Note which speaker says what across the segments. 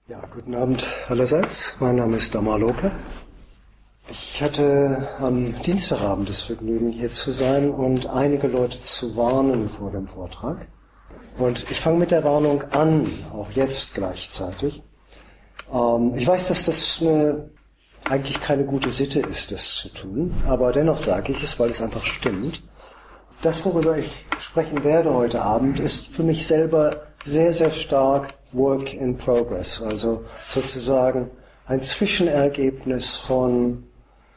Speaker 1: Ja, guten Abend allerseits. Mein Name ist Damaloka. Ich hatte am Dienstagabend das Vergnügen, hier zu sein und einige Leute zu warnen vor dem Vortrag. Und ich fange mit der Warnung an, auch jetzt gleichzeitig. Ich weiß, dass das eigentlich keine gute Sitte ist, das zu tun, aber dennoch sage ich es, weil es einfach stimmt. Das, worüber ich sprechen werde heute Abend, ist für mich selber sehr, sehr stark Work in Progress, also sozusagen ein Zwischenergebnis von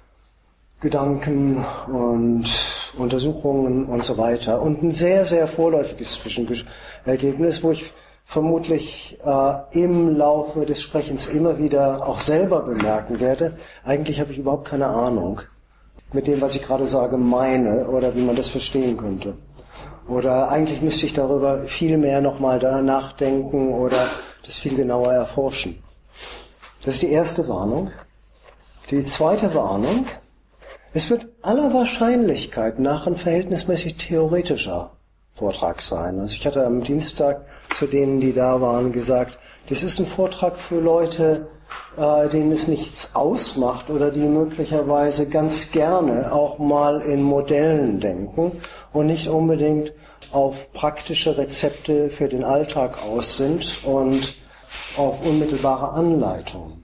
Speaker 1: Gedanken und Untersuchungen und so weiter und ein sehr, sehr vorläufiges Zwischenergebnis, wo ich vermutlich im Laufe des Sprechens immer wieder auch selber bemerken werde, eigentlich habe ich überhaupt keine Ahnung mit dem, was ich gerade sage, meine oder wie man das verstehen könnte. Oder eigentlich müsste ich darüber viel mehr nochmal nachdenken oder das viel genauer erforschen. Das ist die erste Warnung. Die zweite Warnung: Es wird aller Wahrscheinlichkeit nach ein verhältnismäßig theoretischer Vortrag sein. Also ich hatte am Dienstag zu denen, die da waren, gesagt, das ist ein Vortrag für Leute, denen es nichts ausmacht oder die möglicherweise ganz gerne auch mal in Modellen denken und nicht unbedingt auf praktische Rezepte für den Alltag aus sind und auf unmittelbare Anleitungen.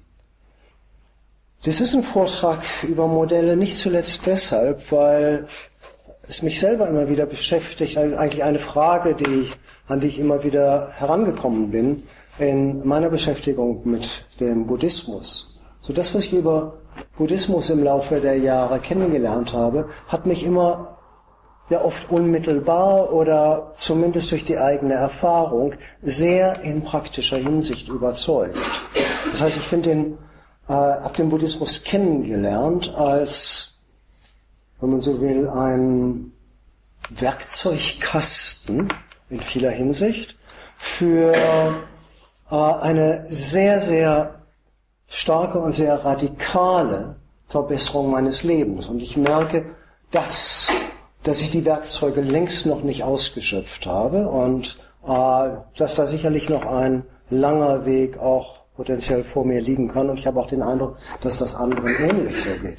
Speaker 1: Das ist ein Vortrag über Modelle nicht zuletzt deshalb, weil es mich selber immer wieder beschäftigt, eigentlich eine Frage, an die ich immer wieder herangekommen bin in meiner Beschäftigung mit dem Buddhismus. So das, was ich über Buddhismus im Laufe der Jahre kennengelernt habe, hat mich immer oft unmittelbar oder zumindest durch die eigene Erfahrung sehr in praktischer Hinsicht überzeugt. Das heißt, ich habe den Buddhismus kennengelernt als, wenn man so will, ein Werkzeugkasten in vieler Hinsicht für eine sehr, sehr starke und sehr radikale Verbesserung meines Lebens. Und ich merke, dass ich die Werkzeuge längst noch nicht ausgeschöpft habe und dass da sicherlich noch ein langer Weg auch potenziell vor mir liegen kann. Und ich habe auch den Eindruck, dass das anderen ähnlich so geht.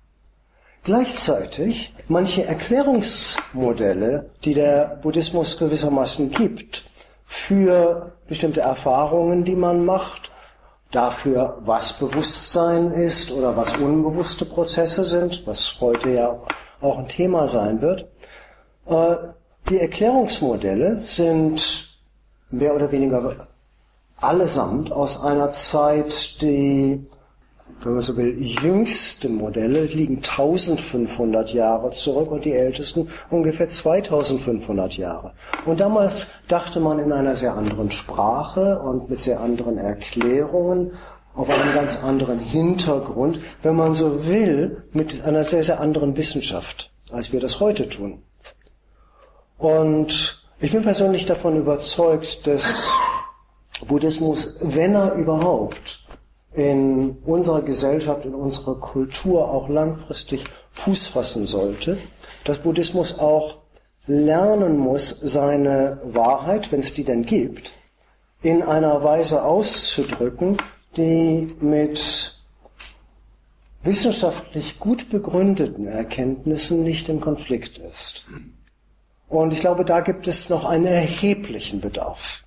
Speaker 1: Gleichzeitig manche Erklärungsmodelle, die der Buddhismus gewissermaßen gibt, für bestimmte Erfahrungen, die man macht, dafür, was Bewusstsein ist oder was unbewusste Prozesse sind, was heute ja auch ein Thema sein wird. Die Erklärungsmodelle sind mehr oder weniger allesamt aus einer Zeit, die, wenn man so will, jüngste Modelle liegen 1500 Jahre zurück und die ältesten ungefähr 2500 Jahre. Und damals dachte man in einer sehr anderen Sprache und mit sehr anderen Erklärungen, auf einem ganz anderen Hintergrund, wenn man so will, mit einer sehr, sehr anderen Wissenschaft, als wir das heute tun. Und ich bin persönlich davon überzeugt, dass Buddhismus, wenn er überhaupt in unserer Gesellschaft, in unserer Kultur auch langfristig Fuß fassen sollte, dass Buddhismus auch lernen muss, seine Wahrheit, wenn es die denn gibt, in einer Weise auszudrücken, die mit wissenschaftlich gut begründeten Erkenntnissen nicht in Konflikt ist. Und ich glaube, da gibt es noch einen erheblichen Bedarf.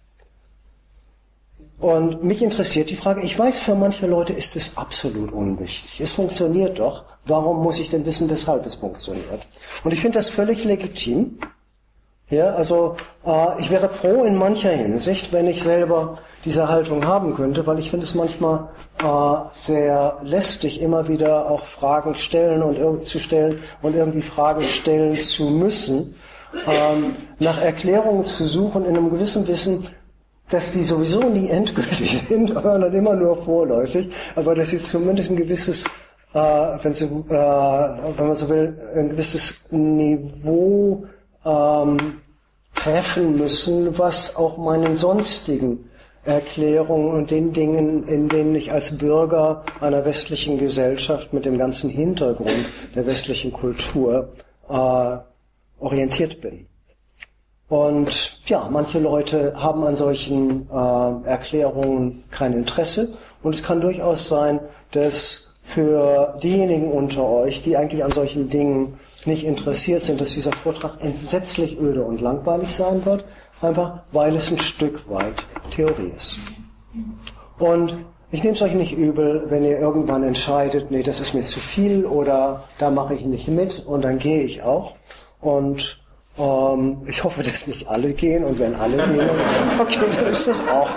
Speaker 1: Und mich interessiert die Frage, ich weiß, für manche Leute ist es absolut unwichtig. Es funktioniert doch. Warum muss ich denn wissen, weshalb es funktioniert? Und ich finde das völlig legitim. Ja, also ich wäre froh in mancher Hinsicht, wenn ich selber diese Haltung haben könnte, weil ich finde es manchmal sehr lästig, immer wieder auch Fragen stellen und irgendwie Fragen stellen zu müssen, nach Erklärungen zu suchen in einem gewissen Wissen, dass die sowieso nie endgültig sind, sondern immer nur vorläufig, aber dass sie zumindest ein gewisses, wenn man so will, ein gewisses Niveau treffen müssen, was auch meinen sonstigen Erklärungen und den Dingen, in denen ich als Bürger einer westlichen Gesellschaft mit dem ganzen Hintergrund der westlichen Kultur orientiert bin. Und ja, manche Leute haben an solchen Erklärungen kein Interesse. Und es kann durchaus sein, dass für diejenigen unter euch, die eigentlich an solchen Dingen nicht interessiert sind, dass dieser Vortrag entsetzlich öde und langweilig sein wird, einfach weil es ein Stück weit Theorie ist. Und ich nehme es euch nicht übel, wenn ihr irgendwann entscheidet, nee, das ist mir zu viel oder da mache ich nicht mit und dann gehe ich auch. Und ich hoffe, dass nicht alle gehen und wenn alle gehen, okay, dann ist das auch.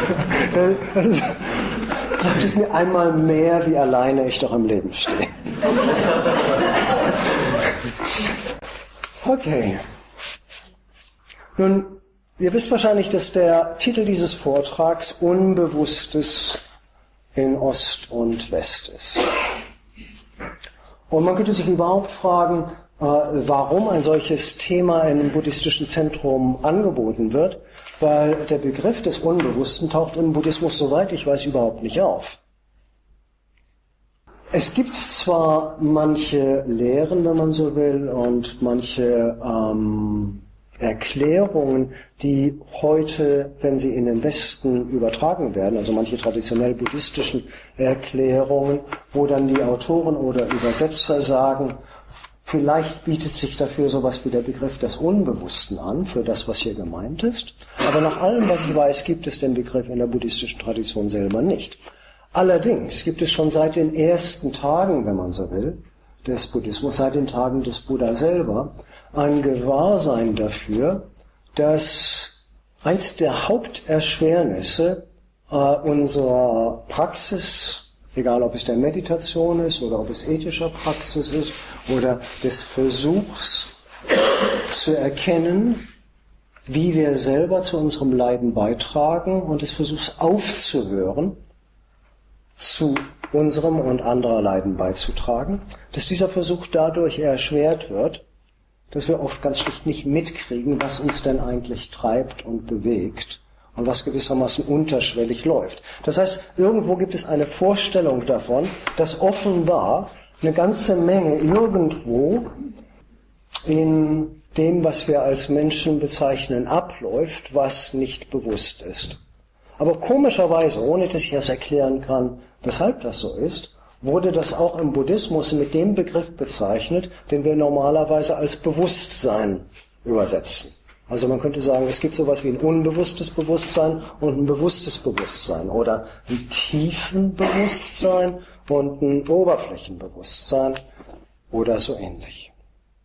Speaker 1: Sagt es mir einmal mehr, wie alleine ich doch im Leben stehe. Okay. Nun, ihr wisst wahrscheinlich, dass der Titel dieses Vortrags Unbewusstes in Ost und West ist. Und man könnte sich überhaupt fragen, warum ein solches Thema in einem buddhistischen Zentrum angeboten wird, weil der Begriff des Unbewussten taucht im Buddhismus, soweit ich weiß, überhaupt nicht auf. Es gibt zwar manche Lehren, wenn man so will, und manche Erklärungen, die heute, wenn sie in den Westen übertragen werden, also manche traditionell buddhistischen Erklärungen, wo dann die Autoren oder Übersetzer sagen, vielleicht bietet sich dafür sowas wie der Begriff des Unbewussten an, für das, was hier gemeint ist. Aber nach allem, was ich weiß, gibt es den Begriff in der buddhistischen Tradition selber nicht. Allerdings gibt es schon seit den ersten Tagen, wenn man so will, des Buddhismus, seit den Tagen des Buddha selber, ein Gewahrsein dafür, dass eins der Haupterschwernisse unserer Praxis, egal ob es der Meditation ist oder ob es ethischer Praxis ist oder des Versuchs zu erkennen, wie wir selber zu unserem Leiden beitragen und des Versuchs aufzuhören, zu unserem und anderer Leiden beizutragen, dass dieser Versuch dadurch erschwert wird, dass wir oft ganz schlicht nicht mitkriegen, was uns denn eigentlich treibt und bewegt und was gewissermaßen unterschwellig läuft. Das heißt, irgendwo gibt es eine Vorstellung davon, dass offenbar eine ganze Menge irgendwo in dem, was wir als Menschen bezeichnen, abläuft, was nicht bewusst ist. Aber komischerweise, ohne dass ich das erklären kann, weshalb das so ist, wurde das auch im Buddhismus mit dem Begriff bezeichnet, den wir normalerweise als Bewusstsein übersetzen. Also man könnte sagen, es gibt sowas wie ein unbewusstes Bewusstsein und ein bewusstes Bewusstsein oder ein Tiefenbewusstsein und ein Oberflächenbewusstsein oder so ähnlich.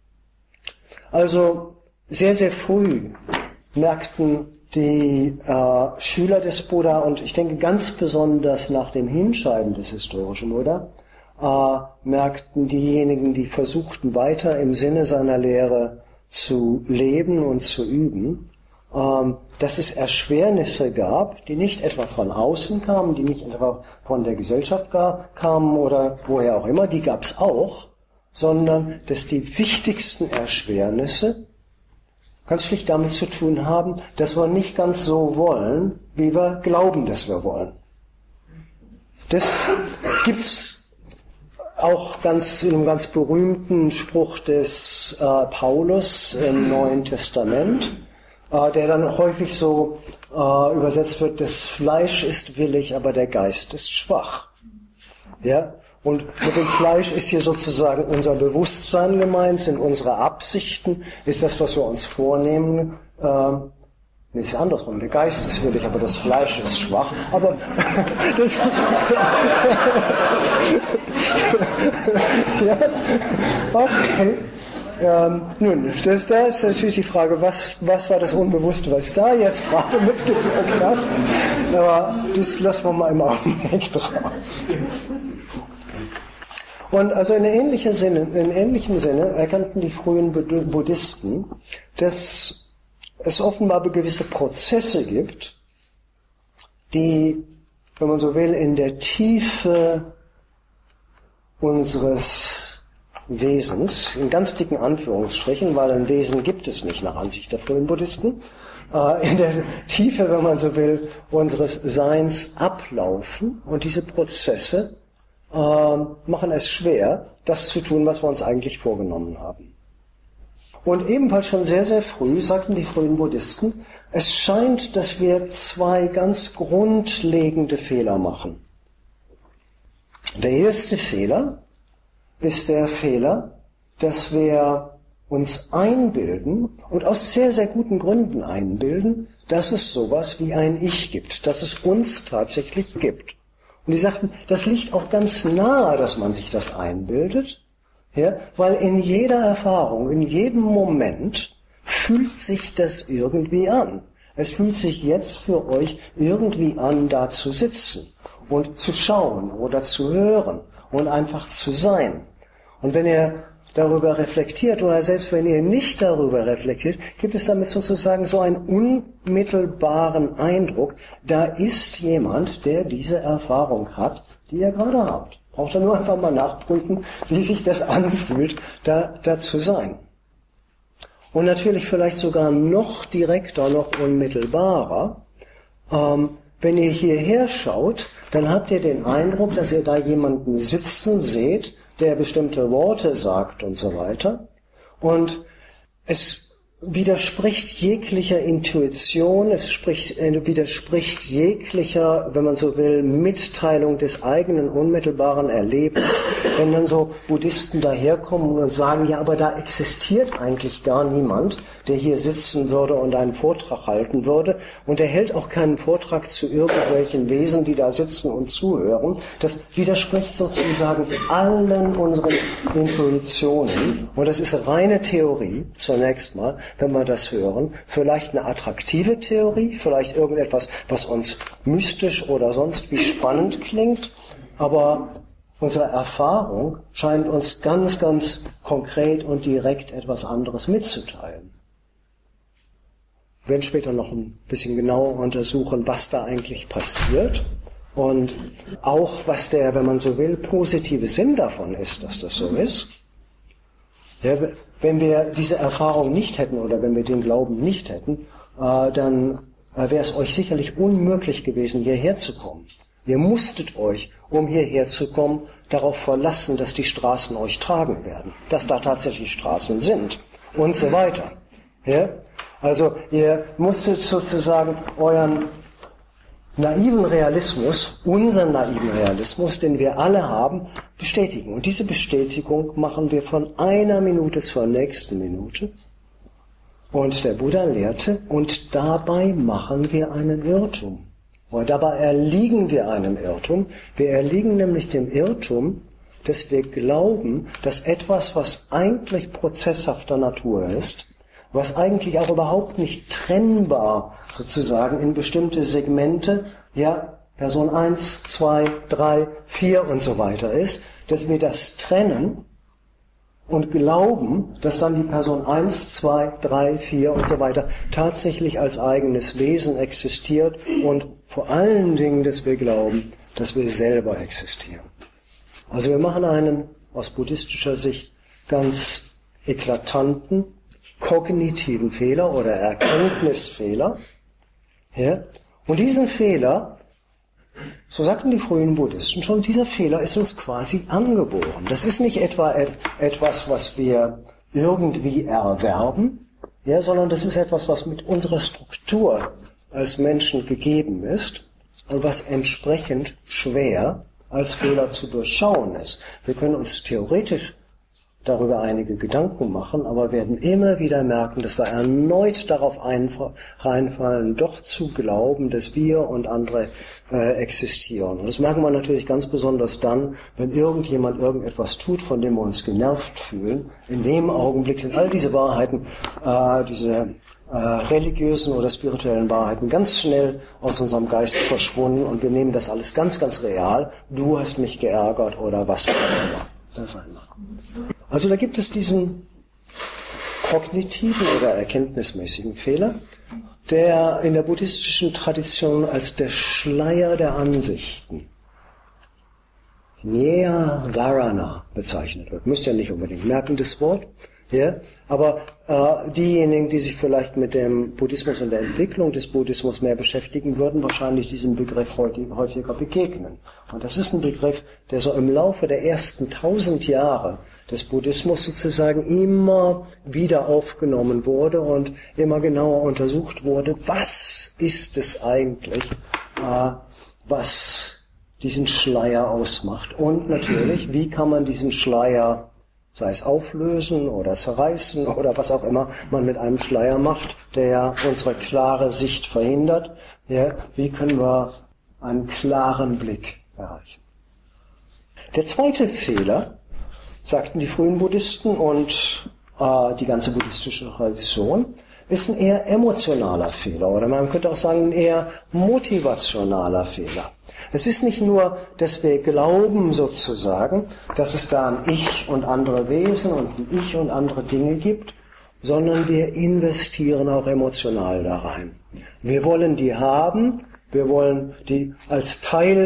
Speaker 1: Also sehr, sehr früh merkten die Schüler des Buddha und ich denke ganz besonders nach dem Hinscheiden des historischen Buddha, merkten diejenigen, die versuchten weiter im Sinne seiner Lehre zu leben und zu üben, dass es Erschwernisse gab, die nicht etwa von außen kamen, die nicht etwa von der Gesellschaft kamen oder woher auch immer, die gab es auch, sondern dass die wichtigsten Erschwernisse ganz schlicht damit zu tun haben, dass wir nicht ganz so wollen, wie wir glauben, dass wir wollen. Das gibt's auch in einem ganz berühmten Spruch des Paulus im Neuen Testament, der dann häufig so übersetzt wird, das Fleisch ist willig, aber der Geist ist schwach. Ja? Und mit dem Fleisch ist hier sozusagen unser Bewusstsein gemeint, sind unsere Absichten, ist das, was wir uns vornehmen. Nee, ist andersrum. Der Geist ist willig, aber das Fleisch ist schwach. Aber das ja, okay. Nun, da ist natürlich die Frage, was war das Unbewusste, was da jetzt gerade mitgewirkt hat. Aber das lassen wir mal im Augenblick drauf. Und also in ähnlichem Sinne erkannten die frühen Buddhisten, dass es offenbar gewisse Prozesse gibt, die, wenn man so will, in der Tiefe unseres Wesens, in ganz dicken Anführungsstrichen, weil ein Wesen gibt es nicht nach Ansicht der frühen Buddhisten, in der Tiefe, wenn man so will, unseres Seins ablaufen und diese Prozesse machen es schwer, das zu tun, was wir uns eigentlich vorgenommen haben. Und ebenfalls schon sehr, sehr früh sagten die frühen Buddhisten, es scheint, dass wir zwei ganz grundlegende Fehler machen. Der erste Fehler ist der Fehler, dass wir uns einbilden und aus sehr, sehr guten Gründen einbilden, dass es sowas wie ein Ich gibt, dass es uns tatsächlich gibt. Und die sagten, das liegt auch ganz nahe, dass man sich das einbildet, ja, weil in jeder Erfahrung, in jedem Moment fühlt sich das irgendwie an. Es fühlt sich jetzt für euch irgendwie an, da zu sitzen und zu schauen oder zu hören und einfach zu sein. Und wenn ihr darüber reflektiert oder selbst wenn ihr nicht darüber reflektiert, gibt es damit sozusagen so einen unmittelbaren Eindruck, da ist jemand, der diese Erfahrung hat, die ihr gerade habt. Braucht ihr nur einfach mal nachprüfen, wie sich das anfühlt, da zu sein. Und natürlich vielleicht sogar noch direkter, noch unmittelbarer, wenn ihr hierher schaut, dann habt ihr den Eindruck, dass ihr da jemanden sitzen seht, der bestimmte Worte sagt und so weiter. Und es widerspricht jeglicher Intuition, es widerspricht jeglicher, wenn man so will, Mitteilung des eigenen unmittelbaren Erlebens, wenn dann so Buddhisten daherkommen und sagen, ja, aber da existiert eigentlich gar niemand, der hier sitzen würde und einen Vortrag halten würde, und er hält auch keinen Vortrag zu irgendwelchen Wesen, die da sitzen und zuhören. Das widerspricht sozusagen allen unseren Intuitionen, und das ist reine Theorie, zunächst mal, wenn wir das hören, vielleicht eine attraktive Theorie, vielleicht irgendetwas, was uns mystisch oder sonst wie spannend klingt, aber unsere Erfahrung scheint uns ganz, ganz konkret und direkt etwas anderes mitzuteilen. Wir werden später noch ein bisschen genauer untersuchen, was da eigentlich passiert und auch was der, wenn man so will, positive Sinn davon ist, dass das so ist. Ja, wenn wir diese Erfahrung nicht hätten oder wenn wir den Glauben nicht hätten, dann wäre es euch sicherlich unmöglich gewesen, hierher zu kommen. Ihr musstet euch, um hierher zu kommen, darauf verlassen, dass die Straßen euch tragen werden, dass da tatsächlich Straßen sind und so weiter. Ja? Also ihr musstet sozusagen euren naiven Realismus, unseren naiven Realismus, den wir alle haben, bestätigen. Und diese Bestätigung machen wir von einer Minute zur nächsten Minute. Und der Buddha lehrte, und dabei machen wir einen Irrtum. Oder dabei erliegen wir einem Irrtum. Wir erliegen nämlich dem Irrtum, dass wir glauben, dass etwas, was eigentlich prozesshafter Natur ist, was eigentlich auch überhaupt nicht trennbar sozusagen in bestimmte Segmente, ja, Person 1, 2, 3, 4 und so weiter ist, dass wir das trennen und glauben, dass dann die Person 1, 2, 3, 4 und so weiter tatsächlich als eigenes Wesen existiert und vor allen Dingen, dass wir glauben, dass wir selber existieren. Also wir machen einen aus buddhistischer Sicht ganz eklatanten, kognitiven Fehler oder Erkenntnisfehler. Ja? Und diesen Fehler, so sagten die frühen Buddhisten schon, dieser Fehler ist uns quasi angeboren. Das ist nicht etwa etwas, was wir irgendwie erwerben, ja, sondern das ist etwas, was mit unserer Struktur als Menschen gegeben ist und was entsprechend schwer als Fehler zu durchschauen ist. Wir können uns theoretisch darüber einige Gedanken machen, aber werden immer wieder merken, dass wir erneut darauf reinfallen, doch zu glauben, dass wir und andere existieren. Und das merken wir natürlich ganz besonders dann, wenn irgendjemand irgendetwas tut, von dem wir uns genervt fühlen. In dem Augenblick sind all diese Wahrheiten, diese religiösen oder spirituellen Wahrheiten ganz schnell aus unserem Geist verschwunden und wir nehmen das alles ganz, ganz real. Du hast mich geärgert oder was auch immer das sein mag. Also da gibt es diesen kognitiven oder erkenntnismäßigen Fehler, der in der buddhistischen Tradition als der Schleier der Ansichten, Nyaya Varana, bezeichnet wird. Müsst ihr nicht unbedingt merken, das Wort. Ja? Aber diejenigen, die sich vielleicht mit dem Buddhismus und der Entwicklung des Buddhismus mehr beschäftigen, würden wahrscheinlich diesem Begriff häufiger begegnen. Und das ist ein Begriff, der so im Laufe der ersten 1000 Jahre des Buddhismus sozusagen immer wieder aufgenommen wurde und immer genauer untersucht wurde, was ist es eigentlich, was diesen Schleier ausmacht. Und natürlich, wie kann man diesen Schleier, sei es auflösen oder zerreißen oder was auch immer man mit einem Schleier macht, der ja unsere klare Sicht verhindert, ja, wie können wir einen klaren Blick erreichen. Der zweite Fehler, sagten die frühen Buddhisten und die ganze buddhistische Tradition, ist ein eher emotionaler Fehler oder man könnte auch sagen ein eher motivationaler Fehler. Es ist nicht nur, dass wir glauben sozusagen, dass es da ein Ich und andere Wesen und ein Ich und andere Dinge gibt, sondern wir investieren auch emotional da rein. Wir wollen die haben, wir wollen die als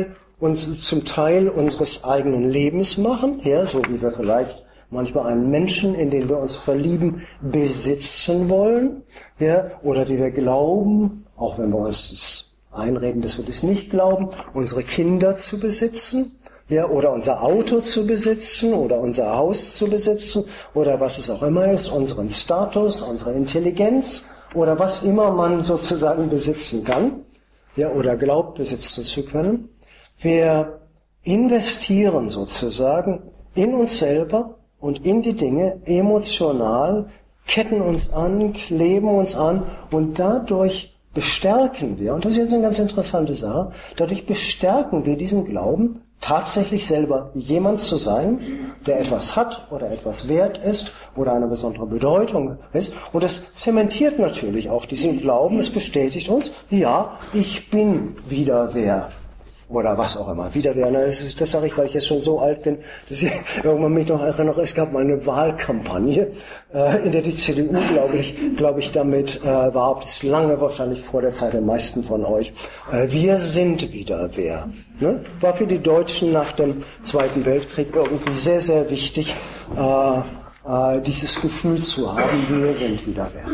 Speaker 1: zum Teil unseres eigenen Lebens machen, ja, so wie wir vielleicht manchmal einen Menschen, in den wir uns verlieben, besitzen wollen, ja, oder wie wir glauben, auch wenn wir uns das einreden, dass wir das nicht glauben, unsere Kinder zu besitzen, ja, oder unser Auto zu besitzen, oder unser Haus zu besitzen, oder was es auch immer ist, unseren Status, unsere Intelligenz, oder was immer man sozusagen besitzen kann, ja, oder glaubt besitzen zu können. Wir investieren sozusagen in uns selber und in die Dinge emotional, ketten uns an, kleben uns an und dadurch bestärken wir, und das ist jetzt eine ganz interessante Sache, dadurch bestärken wir diesen Glauben, tatsächlich selber jemand zu sein, der etwas hat oder etwas wert ist oder eine besondere Bedeutung ist. Und das zementiert natürlich auch diesen Glauben, es bestätigt uns, ja, ich bin wieder wer. Oder was auch immer, wieder wer. Das sage ich, weil ich jetzt schon so alt bin, dass ich irgendwann mich noch erinnere, es gab mal eine Wahlkampagne, in der die CDU, glaube ich, damit behauptet, ist lange wahrscheinlich vor der Zeit der meisten von euch, wir sind wieder wer. Ne? War für die Deutschen nach dem Zweiten Weltkrieg irgendwie sehr, sehr wichtig, dieses Gefühl zu haben, wir sind wieder wer.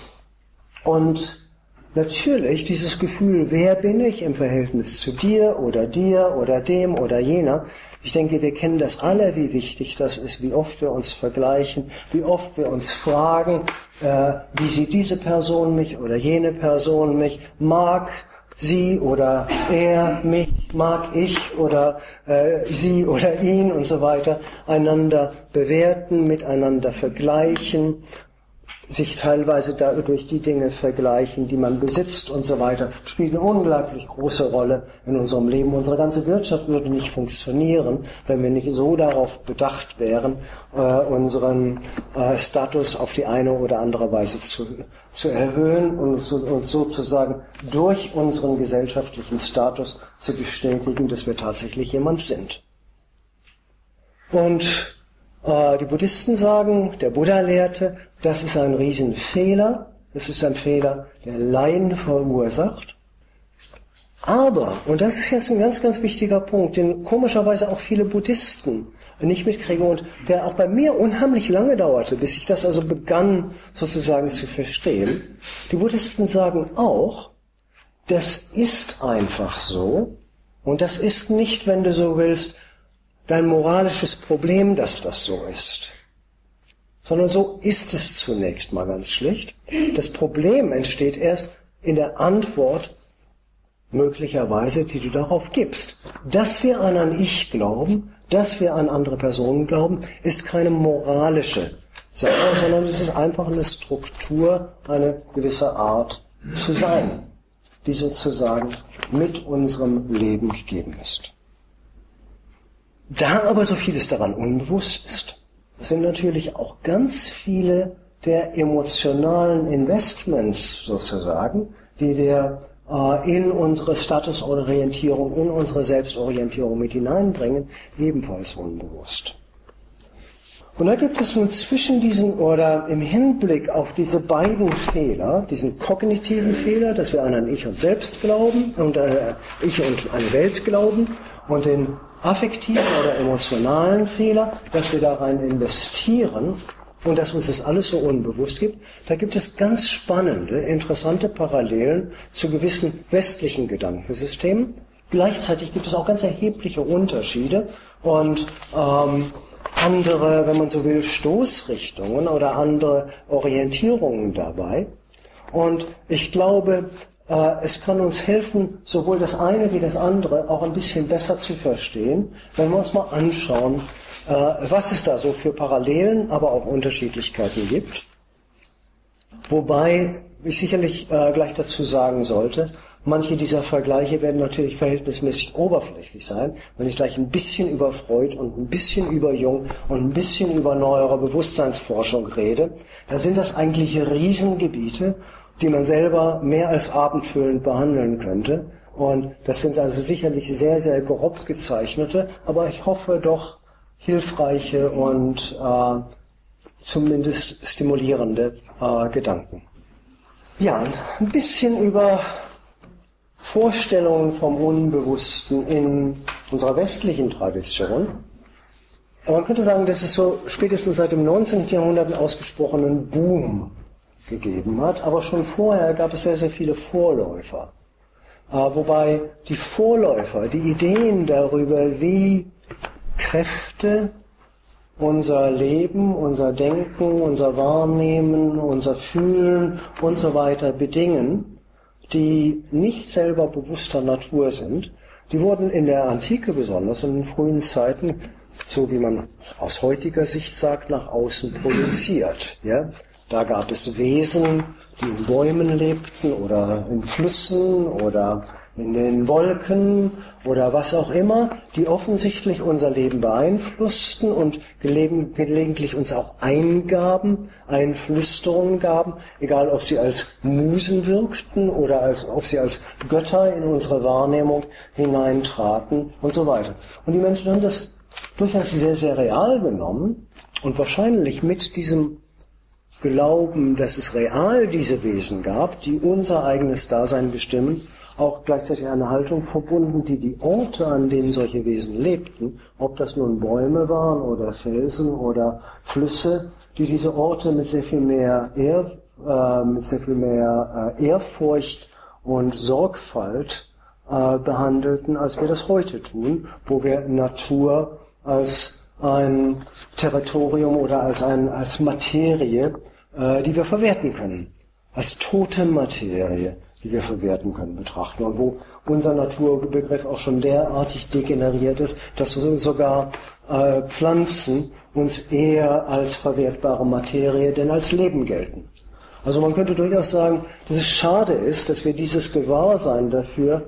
Speaker 1: Und natürlich, dieses Gefühl, wer bin ich im Verhältnis zu dir oder dem oder jener. Ich denke, wir kennen das alle, wie wichtig das ist, wie oft wir uns vergleichen, wie oft wir uns fragen, wie sieht diese Person mich oder jene Person mich, mag sie oder er mich, mag ich oder sie oder ihn und so weiter, einander bewerten, miteinander vergleichen, sich teilweise dadurch die Dinge vergleichen, die man besitzt und so weiter, spielt eine unglaublich große Rolle in unserem Leben. Unsere ganze Wirtschaft würde nicht funktionieren, wenn wir nicht so darauf bedacht wären, unseren Status auf die eine oder andere Weise zu erhöhen und uns sozusagen durch unseren gesellschaftlichen Status zu bestätigen, dass wir tatsächlich jemand sind. Und die Buddhisten sagen, der Buddha lehrte, das ist ein Riesenfehler, das ist ein Fehler, der Leiden verursacht. Aber, und das ist jetzt ein ganz, ganz wichtiger Punkt, den komischerweise auch viele Buddhisten nicht mitkriegen und der auch bei mir unheimlich lange dauerte, bis ich das also begann sozusagen zu verstehen. Die Buddhisten sagen auch, das ist einfach so und das ist nicht, wenn du so willst, dein moralisches Problem, dass das so ist. Sondern so ist es zunächst mal ganz schlicht. Das Problem entsteht erst in der Antwort, möglicherweise, die du darauf gibst. Dass wir an ein Ich glauben, dass wir an andere Personen glauben, ist keine moralische Sache, sondern es ist einfach eine Struktur, eine gewisse Art zu sein, die sozusagen mit unserem Leben gegeben ist. Da aber so vieles daran unbewusst ist, sind natürlich auch ganz viele der emotionalen Investments sozusagen, die wir in unsere Statusorientierung, in unsere Selbstorientierung mit hineinbringen, ebenfalls unbewusst. Und da gibt es nun zwischen diesen oder im Hinblick auf diese beiden Fehler, diesen kognitiven Fehler, dass wir an ein Ich und Selbst glauben und Ich und eine Welt glauben und den affektiven oder emotionalen Fehler, dass wir da rein investieren, und dass uns das alles so unbewusst gibt, da gibt es ganz spannende, interessante Parallelen zu gewissen westlichen Gedankensystemen. Gleichzeitig gibt es auch ganz erhebliche Unterschiede und andere, wenn man so will, Stoßrichtungen oder andere Orientierungen dabei. Und ich glaube, es kann uns helfen, sowohl das eine wie das andere auch ein bisschen besser zu verstehen, wenn wir uns mal anschauen, was es da so für Parallelen, aber auch Unterschiedlichkeiten gibt. Wobei ich sicherlich gleich dazu sagen sollte, manche dieser Vergleiche werden natürlich verhältnismäßig oberflächlich sein. Wenn ich gleich ein bisschen über Freud und ein bisschen über Jung und ein bisschen über neuere Bewusstseinsforschung rede, dann sind das eigentlich Riesengebiete, die man selber mehr als abendfüllend behandeln könnte. Und das sind also sicherlich sehr, sehr grob gezeichnete, aber ich hoffe doch hilfreiche und zumindest stimulierende Gedanken. Ja, ein bisschen über Vorstellungen vom Unbewussten in unserer westlichen Tradition. Man könnte sagen, dass es so spätestens seit dem 19. Jahrhundert einen ausgesprochenen Boom gegeben hat, aber schon vorher gab es sehr, sehr viele Vorläufer. Wobei die Vorläufer, die Ideen darüber, wie Kräfte unser Leben, unser Denken, unser Wahrnehmen, unser Fühlen und so weiter bedingen, die nicht selber bewusster Natur sind, die wurden in der Antike besonders und in den frühen Zeiten, so wie man aus heutiger Sicht sagt, nach außen projiziert. Ja? Da gab es Wesen, die in Bäumen lebten oder in Flüssen oder in den Wolken oder was auch immer, die offensichtlich unser Leben beeinflussten und gelegentlich uns auch Eingaben, Einflüsterungen gaben, egal ob sie als Musen wirkten oder ob sie als Götter in unsere Wahrnehmung hineintraten und so weiter. Und die Menschen haben das durchaus sehr, sehr real genommen und wahrscheinlich mit diesem Glauben, dass es real diese Wesen gab, die unser eigenes Dasein bestimmen, auch gleichzeitig eine Haltung verbunden, die die Orte, an denen solche Wesen lebten, ob das nun Bäume waren oder Felsen oder Flüsse, die diese Orte mit sehr viel mehr Ehrfurcht und Sorgfalt behandelten, als wir das heute tun, wo wir Natur als ein Territorium oder als Materie, die wir verwerten können, als tote Materie, die wir verwerten können, betrachten. Und wo unser Naturbegriff auch schon derartig degeneriert ist, dass sogar Pflanzen uns eher als verwertbare Materie denn als Leben gelten. Also man könnte durchaus sagen, dass es schade ist, dass wir dieses Gewahrsein dafür,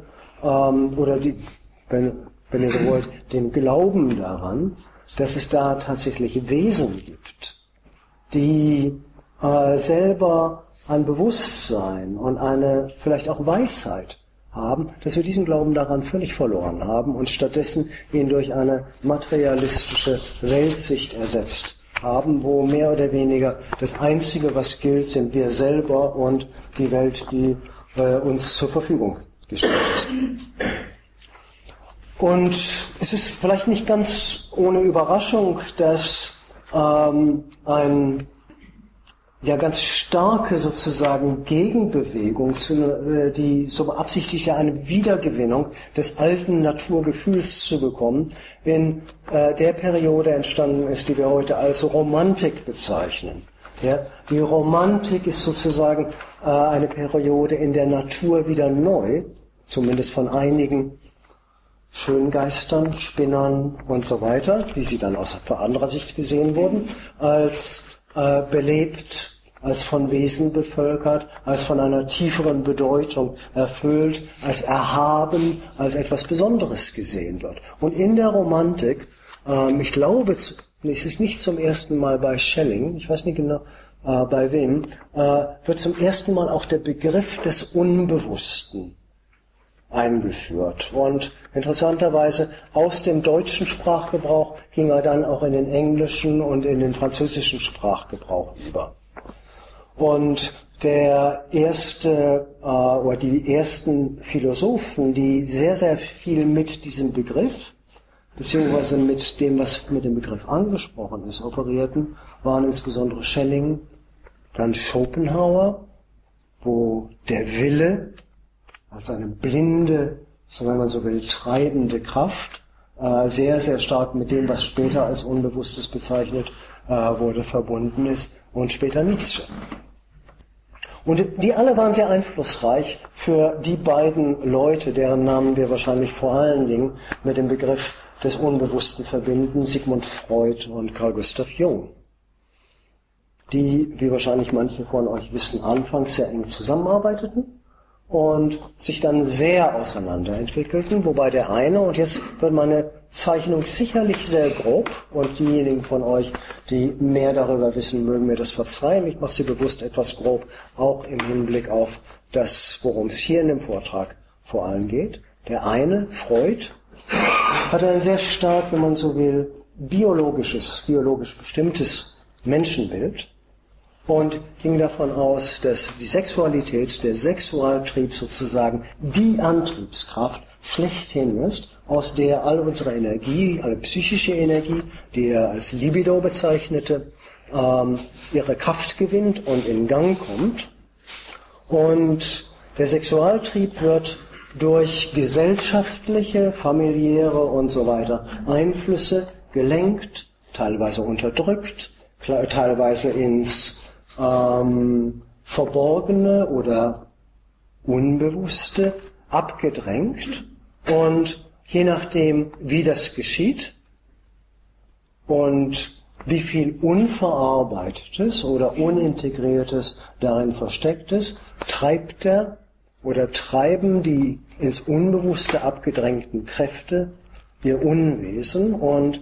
Speaker 1: wenn ihr so wollt, den Glauben daran, dass es da tatsächlich Wesen gibt, die selber ein Bewusstsein und eine vielleicht auch Weisheit haben, dass wir diesen Glauben daran völlig verloren haben und stattdessen ihn durch eine materialistische Weltsicht ersetzt haben, wo mehr oder weniger das Einzige, was gilt, sind wir selber und die Welt, die uns zur Verfügung gestellt ist. Und es ist vielleicht nicht ganz ohne Überraschung, dass ganz starke sozusagen Gegenbewegung, die so beabsichtigte, eine Wiedergewinnung des alten Naturgefühls zu bekommen, in der Periode entstanden ist, die wir heute als Romantik bezeichnen. Ja, die Romantik ist sozusagen eine Periode, in der Natur wieder neu, zumindest von einigen Schöngeistern, Spinnern und so weiter, wie sie dann aus anderer Sicht gesehen wurden, als belebt, als von Wesen bevölkert, als von einer tieferen Bedeutung erfüllt, als erhaben, als etwas Besonderes gesehen wird. Und in der Romantik, ich glaube, es ist nicht zum ersten Mal bei Schelling, ich weiß nicht genau bei wem, wird zum ersten Mal auch der Begriff des Unbewussten eingeführt. Und interessanterweise aus dem deutschen Sprachgebrauch ging er dann auch in den englischen und in den französischen Sprachgebrauch über. Und der erste oder die ersten Philosophen, die sehr, sehr viel mit diesem Begriff beziehungsweise mit dem, was mit dem Begriff angesprochen ist, operierten, waren insbesondere Schelling, dann Schopenhauer, wo der Wille als eine blinde, so wenn man so will, treibende Kraft sehr, sehr stark mit dem, was später als Unbewusstes bezeichnet wurde, verbunden ist, und später Nietzsche. Und die alle waren sehr einflussreich für die beiden Leute, deren Namen wir wahrscheinlich vor allen Dingen mit dem Begriff des Unbewussten verbinden, Sigmund Freud und Carl Gustav Jung, die, wie wahrscheinlich manche von euch wissen, anfangs sehr eng zusammenarbeiteten und sich dann sehr auseinanderentwickelten, wobei der eine, und jetzt wird meine Zeichnung sicherlich sehr grob, und diejenigen von euch, die mehr darüber wissen, mögen mir das verzeihen, ich mache sie bewusst etwas grob, auch im Hinblick auf das, worum es hier in dem Vortrag vor allem geht. Der eine, Freud, hatte ein sehr stark, wenn man so will, biologisch bestimmtes Menschenbild, und ging davon aus, dass die Sexualität, der Sexualtrieb sozusagen die Antriebskraft schlechthin ist, aus der all unsere Energie, alle psychische Energie, die er als Libido bezeichnete, ihre Kraft gewinnt und in Gang kommt. Und der Sexualtrieb wird durch gesellschaftliche, familiäre und so weiter Einflüsse gelenkt, teilweise unterdrückt, teilweise ins Verborgene oder Unbewusste abgedrängt, und je nachdem, wie das geschieht und wie viel Unverarbeitetes oder Unintegriertes darin versteckt ist, treiben die ins Unbewusste abgedrängten Kräfte ihr Unwesen und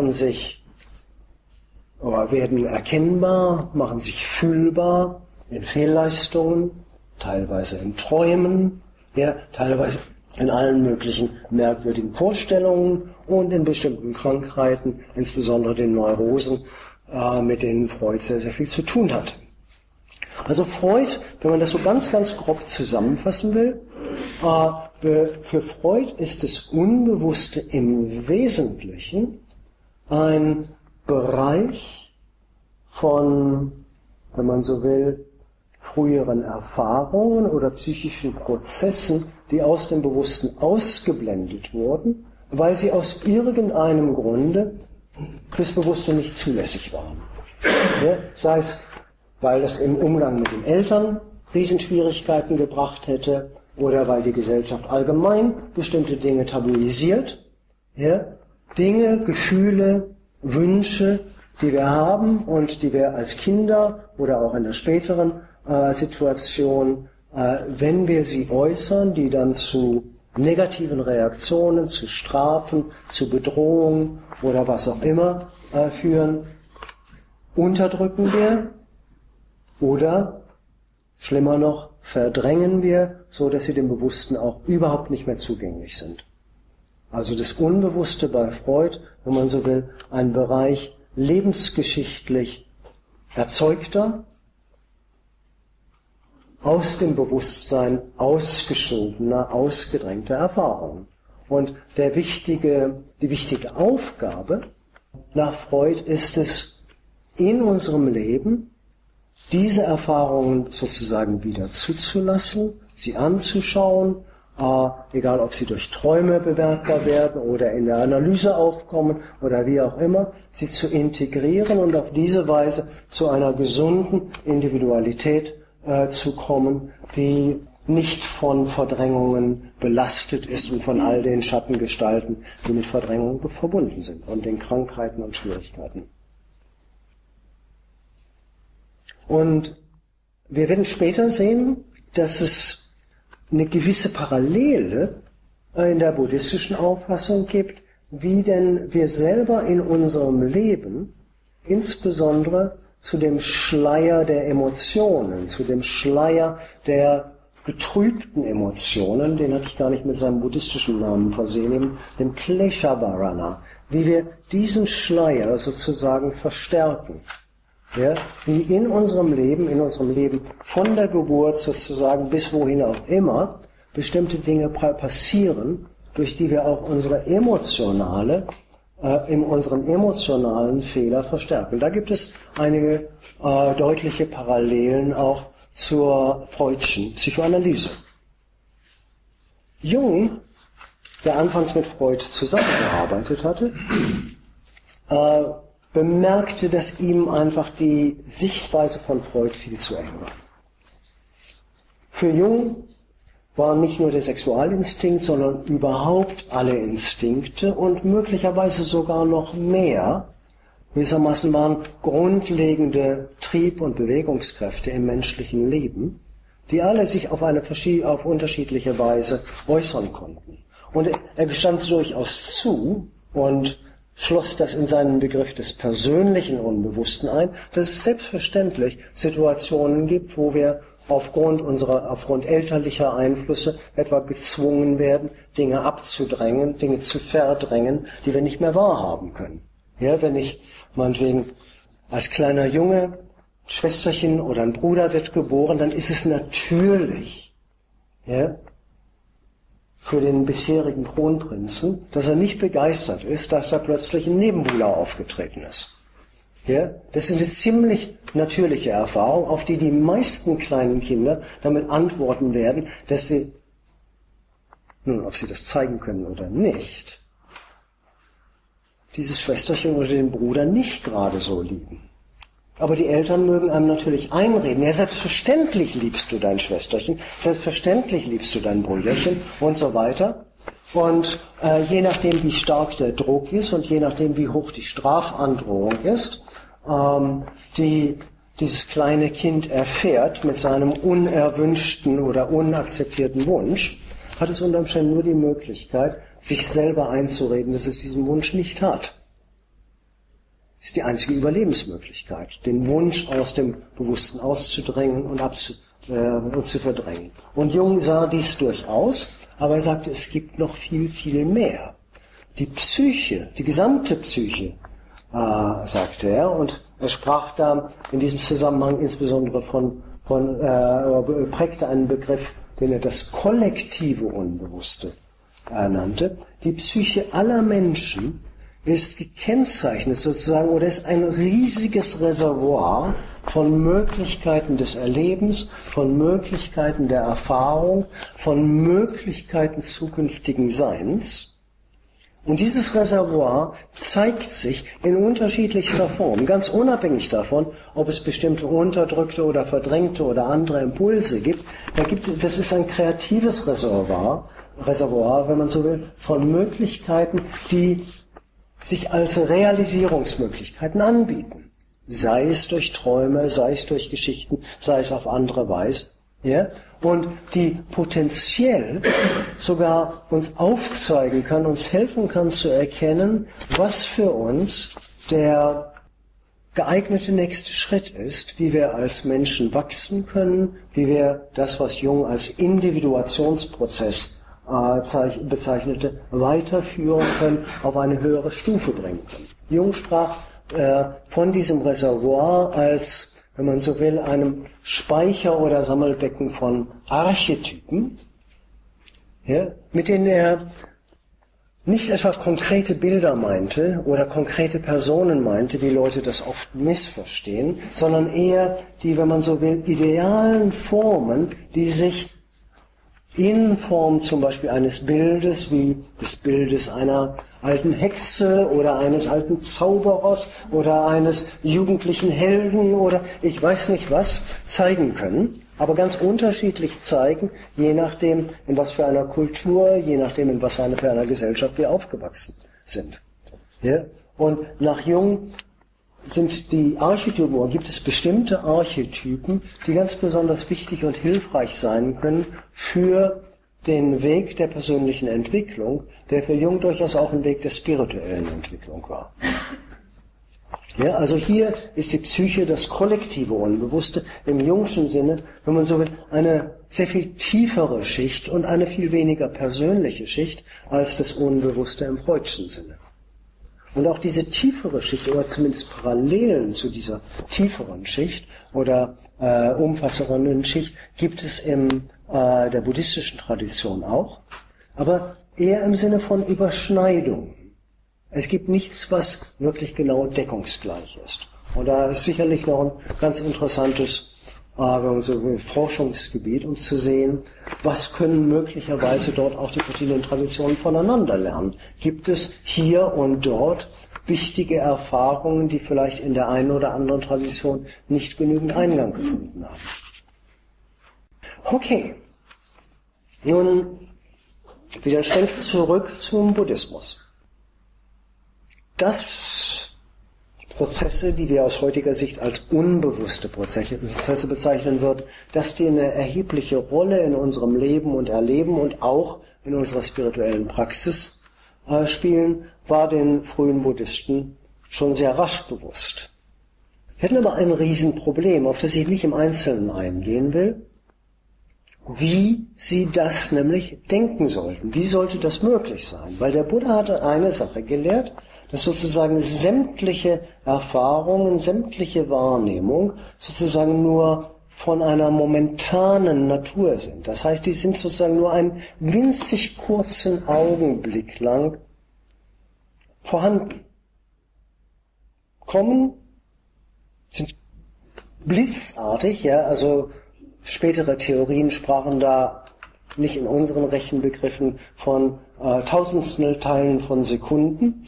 Speaker 1: werden erkennbar, machen sich fühlbar in Fehlleistungen, teilweise in Träumen, teilweise in allen möglichen merkwürdigen Vorstellungen und in bestimmten Krankheiten, insbesondere den Neurosen, mit denen Freud sehr, sehr viel zu tun hatte. Also Freud, wenn man das so ganz, ganz grob zusammenfassen will, für Freud ist das Unbewusste im Wesentlichen ein Bereich von, wenn man so will, früheren Erfahrungen oder psychischen Prozessen, die aus dem Bewussten ausgeblendet wurden, weil sie aus irgendeinem Grunde fürs Bewusste nicht zulässig waren. Ja, sei es, weil es im Umgang mit den Eltern Riesenschwierigkeiten gebracht hätte, oder weil die Gesellschaft allgemein bestimmte Dinge tabuisiert, ja, Dinge, Gefühle, Wünsche, die wir haben und die wir als Kinder oder auch in der späteren Situation, wenn wir sie äußern, die dann zu negativen Reaktionen, zu Strafen, zu Bedrohungen oder was auch immer führen, unterdrücken wir oder, schlimmer noch, verdrängen wir, so dass sie dem Bewussten auch überhaupt nicht mehr zugänglich sind. Also das Unbewusste bei Freud, wenn man so will, ein Bereich lebensgeschichtlich erzeugter, aus dem Bewusstsein ausgeschobener, ausgedrängter Erfahrungen. Und die wichtige Aufgabe nach Freud ist es, in unserem Leben diese Erfahrungen sozusagen wieder zuzulassen, sie anzuschauen, egal ob sie durch Träume bemerkbar werden oder in der Analyse aufkommen oder wie auch immer, sie zu integrieren und auf diese Weise zu einer gesunden Individualität zu kommen, die nicht von Verdrängungen belastet ist und von all den Schattengestalten, die mit Verdrängung verbunden sind und den Krankheiten und Schwierigkeiten. Und wir werden später sehen, dass es eine gewisse Parallele in der buddhistischen Auffassung gibt, wie denn wir selber in unserem Leben insbesondere zu dem Schleier der Emotionen, zu dem Schleier der getrübten Emotionen, den hatte ich gar nicht mit seinem buddhistischen Namen versehen, dem Klesha-Varana, wie wir diesen Schleier sozusagen verstärken. Ja, wie in unserem Leben von der Geburt sozusagen bis wohin auch immer bestimmte Dinge passieren, durch die wir auch unseren emotionalen Fehler verstärken. Da gibt es einige deutliche Parallelen auch zur Freudschen Psychoanalyse. Jung, der anfangs mit Freud zusammengearbeitet hatte, bemerkte, dass ihm einfach die Sichtweise von Freud viel zu eng war. Für Jung war nicht nur der Sexualinstinkt, sondern überhaupt alle Instinkte und möglicherweise sogar noch mehr, gewissermaßen waren grundlegende Trieb- und Bewegungskräfte im menschlichen Leben, die alle sich auf unterschiedliche Weise äußern konnten. Und er gestand es durchaus zu und schloss das in seinen Begriff des persönlichen Unbewussten ein, dass es selbstverständlich Situationen gibt, wo wir aufgrund elterlicher Einflüsse etwa gezwungen werden, Dinge abzudrängen, Dinge zu verdrängen, die wir nicht mehr wahrhaben können. Ja, wenn ich meinetwegen als kleiner Junge ein Schwesterchen oder ein Bruder wird geboren, dann ist es natürlich, ja, für den bisherigen Kronprinzen, dass er nicht begeistert ist, dass da plötzlich ein Nebenbuhler aufgetreten ist. Ja, das ist eine ziemlich natürliche Erfahrung, auf die die meisten kleinen Kinder damit antworten werden, dass sie, nun, ob sie das zeigen können oder nicht, dieses Schwesterchen oder den Bruder nicht gerade so lieben. Aber die Eltern mögen einem natürlich einreden, ja, selbstverständlich liebst du dein Schwesterchen, selbstverständlich liebst du dein Brüderchen und so weiter. Und je nachdem, wie stark der Druck ist und je nachdem, wie hoch die Strafandrohung ist, die dieses kleine Kind erfährt mit seinem unerwünschten oder unakzeptierten Wunsch, hat es unter Umständen nur die Möglichkeit, sich selber einzureden, dass es diesen Wunsch nicht hat. Das ist die einzige Überlebensmöglichkeit, den Wunsch aus dem Bewussten auszudrängen und zu verdrängen. Und Jung sah dies durchaus, aber er sagte, es gibt noch viel, viel mehr. Die Psyche, die gesamte Psyche, sagte er, und er sprach da in diesem Zusammenhang insbesondere prägte einen Begriff, den er das kollektive Unbewusste nannte. Die Psyche aller Menschen ist gekennzeichnet sozusagen, oder ist ein riesiges Reservoir von Möglichkeiten des Erlebens, von Möglichkeiten der Erfahrung, von Möglichkeiten zukünftigen Seins. Und dieses Reservoir zeigt sich in unterschiedlichster Form, ganz unabhängig davon, ob es bestimmte unterdrückte oder verdrängte oder andere Impulse gibt. Das ist ein kreatives Reservoir, wenn man so will, von Möglichkeiten, die sich als Realisierungsmöglichkeiten anbieten. Sei es durch Träume, sei es durch Geschichten, sei es auf andere Weise. Ja? Und die potenziell sogar uns aufzeigen kann, uns helfen kann zu erkennen, was für uns der geeignete nächste Schritt ist, wie wir als Menschen wachsen können, wie wir das, was Jung als Individuationsprozess bezeichnete, weiterführen können, auf eine höhere Stufe bringen können. Jung sprach von diesem Reservoir als, wenn man so will, einem Speicher oder Sammelbecken von Archetypen, ja, mit denen er nicht etwa konkrete Bilder meinte oder konkrete Personen meinte, wie Leute das oft missverstehen, sondern eher die, wenn man so will, idealen Formen, die sich in Form zum Beispiel eines Bildes, wie des Bildes einer alten Hexe oder eines alten Zauberers oder eines jugendlichen Helden oder ich weiß nicht was, zeigen können, aber ganz unterschiedlich zeigen, je nachdem, in was für einer Kultur, je nachdem, in was für einer Gesellschaft wir aufgewachsen sind. Ja? Und nach Jung sind die Archetypen, oder gibt es bestimmte Archetypen, die ganz besonders wichtig und hilfreich sein können für den Weg der persönlichen Entwicklung, der für Jung durchaus auch ein Weg der spirituellen Entwicklung war. Ja, also hier ist die Psyche das kollektive Unbewusste im Jungschen Sinne, wenn man so will, eine sehr viel tiefere Schicht und eine viel weniger persönliche Schicht als das Unbewusste im Freudschen Sinne. Und auch diese tiefere Schicht, oder zumindest Parallelen zu dieser tieferen Schicht oder umfassenderen Schicht, gibt es in der buddhistischen Tradition auch. Aber eher im Sinne von Überschneidung. Es gibt nichts, was wirklich genau deckungsgleich ist. Und da ist sicherlich noch ein ganz interessantes Forschungsgebiet, um zu sehen, was können möglicherweise dort auch die verschiedenen Traditionen voneinander lernen. Gibt es hier und dort wichtige Erfahrungen, die vielleicht in der einen oder anderen Tradition nicht genügend Eingang gefunden haben? Okay. Nun wieder ein Schwenk zurück zum Buddhismus. Das Prozesse, die wir aus heutiger Sicht als unbewusste Prozesse bezeichnen würden, dass die eine erhebliche Rolle in unserem Leben und Erleben und auch in unserer spirituellen Praxis spielen, war den frühen Buddhisten schon sehr rasch bewusst. Wir hatten aber ein Riesenproblem, auf das ich nicht im Einzelnen eingehen will, wie sie das nämlich denken sollten. Wie sollte das möglich sein? Weil der Buddha hatte eine Sache gelehrt, dass sozusagen sämtliche Erfahrungen, sämtliche Wahrnehmung sozusagen nur von einer momentanen Natur sind. Das heißt, die sind sozusagen nur einen winzig kurzen Augenblick lang vorhanden. Kommen, sind blitzartig, ja, also spätere Theorien sprachen da nicht in unseren Rechenbegriffen von Tausendsteilen von Sekunden,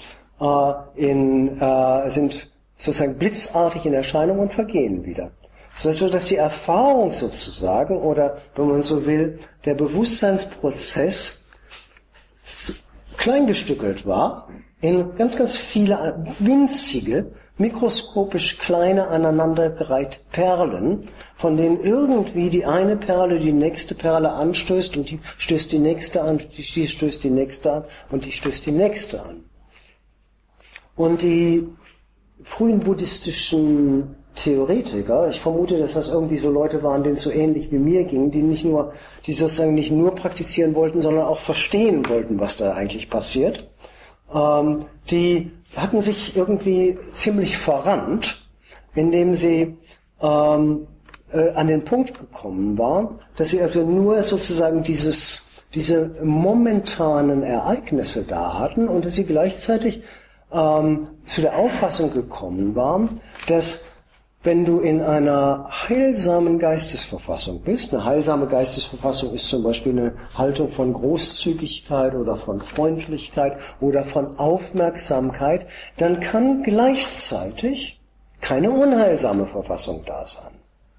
Speaker 1: sind sozusagen blitzartig in Erscheinung und vergehen wieder. Dass die Erfahrung sozusagen, oder wenn man so will, der Bewusstseinsprozess kleingestückelt war in ganz, ganz viele winzige, mikroskopisch kleine aneinandergereihte Perlen, von denen irgendwie die eine Perle die nächste Perle anstößt und die stößt die nächste an, die stößt die nächste an und die stößt die nächste an. Und die frühen buddhistischen Theoretiker, ich vermute, dass das irgendwie so Leute waren, denen es so ähnlich wie mir ging, die sozusagen nicht nur praktizieren wollten, sondern auch verstehen wollten, was da eigentlich passiert, die hatten sich irgendwie ziemlich verrannt, indem sie an den Punkt gekommen waren, dass sie also nur sozusagen diese momentanen Ereignisse da hatten und dass sie gleichzeitig zu der Auffassung gekommen waren, dass wenn du in einer heilsamen Geistesverfassung bist, eine heilsame Geistesverfassung ist zum Beispiel eine Haltung von Großzügigkeit oder von Freundlichkeit oder von Aufmerksamkeit, dann kann gleichzeitig keine unheilsame Verfassung da sein.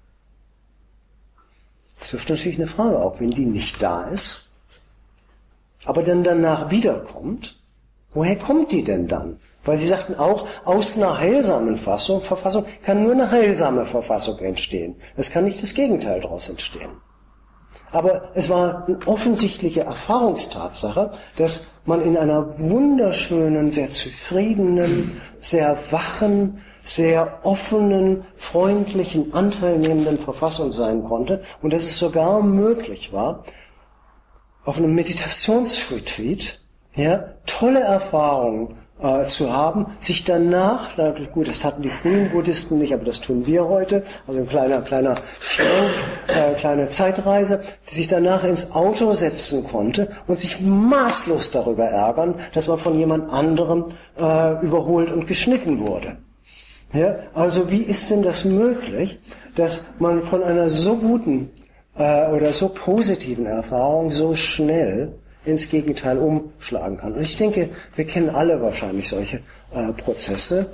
Speaker 1: Das wirft natürlich eine Frage auf, wenn die nicht da ist, aber dann danach wiederkommt, woher kommt die denn dann? Weil sie sagten auch, aus einer heilsamen Verfassung kann nur eine heilsame Verfassung entstehen. Es kann nicht das Gegenteil daraus entstehen. Aber es war eine offensichtliche Erfahrungstatsache, dass man in einer wunderschönen, sehr zufriedenen, sehr wachen, sehr offenen, freundlichen, anteilnehmenden Verfassung sein konnte und dass es sogar möglich war, auf einem Meditationsretreat tolle Erfahrungen zu haben, sich danach, na gut, das taten die frühen Buddhisten nicht, aber das tun wir heute, also ein kleiner Schwenk, kleine Zeitreise, die sich danach ins Auto setzen konnte und sich maßlos darüber ärgern, dass man von jemand anderem überholt und geschnitten wurde. Ja, also wie ist denn das möglich, dass man von einer so guten oder so positiven Erfahrung so schnell ins Gegenteil umschlagen kann. Und ich denke, wir kennen alle wahrscheinlich solche Prozesse,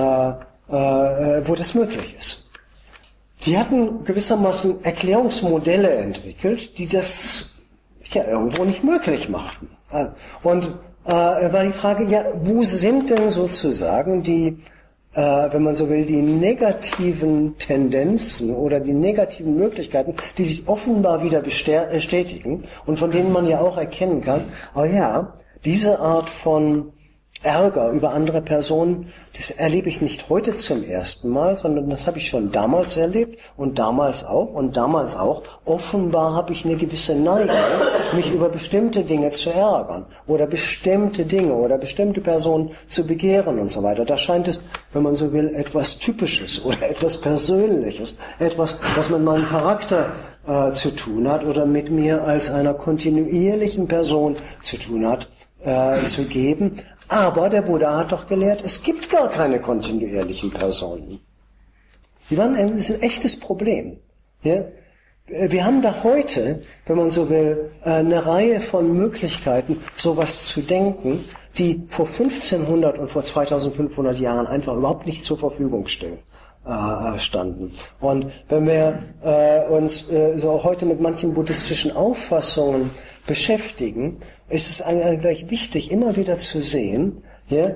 Speaker 1: wo das möglich ist. Die hatten gewissermaßen Erklärungsmodelle entwickelt, die das irgendwo nicht möglich machten. Und war die Frage, wo sind denn sozusagen die, wenn man so will, die negativen Tendenzen oder die negativen Möglichkeiten, die sich offenbar wieder bestätigen und von denen man ja auch erkennen kann, diese Art von Ärger über andere Personen, das erlebe ich nicht heute zum ersten Mal, sondern das habe ich schon damals erlebt und damals auch und damals auch. Offenbar habe ich eine gewisse Neigung, mich über bestimmte Dinge zu ärgern oder bestimmte Dinge oder bestimmte Personen zu begehren und so weiter. Da scheint es, wenn man so will, etwas Typisches oder etwas Persönliches, etwas, was mit meinem Charakter zu tun hat oder mit mir als einer kontinuierlichen Person zu tun hat, zu geben. Aber der Buddha hat doch gelehrt, es gibt gar keine kontinuierlichen Personen. Das ist ein echtes Problem. Ja? Wir haben da heute, wenn man so will, eine Reihe von Möglichkeiten, sowas zu denken, die vor 1500 und vor 2500 Jahren einfach überhaupt nicht zur Verfügung standen. Und wenn wir uns so heute mit manchen buddhistischen Auffassungen beschäftigen, ist es eigentlich wichtig, immer wieder zu sehen, ja,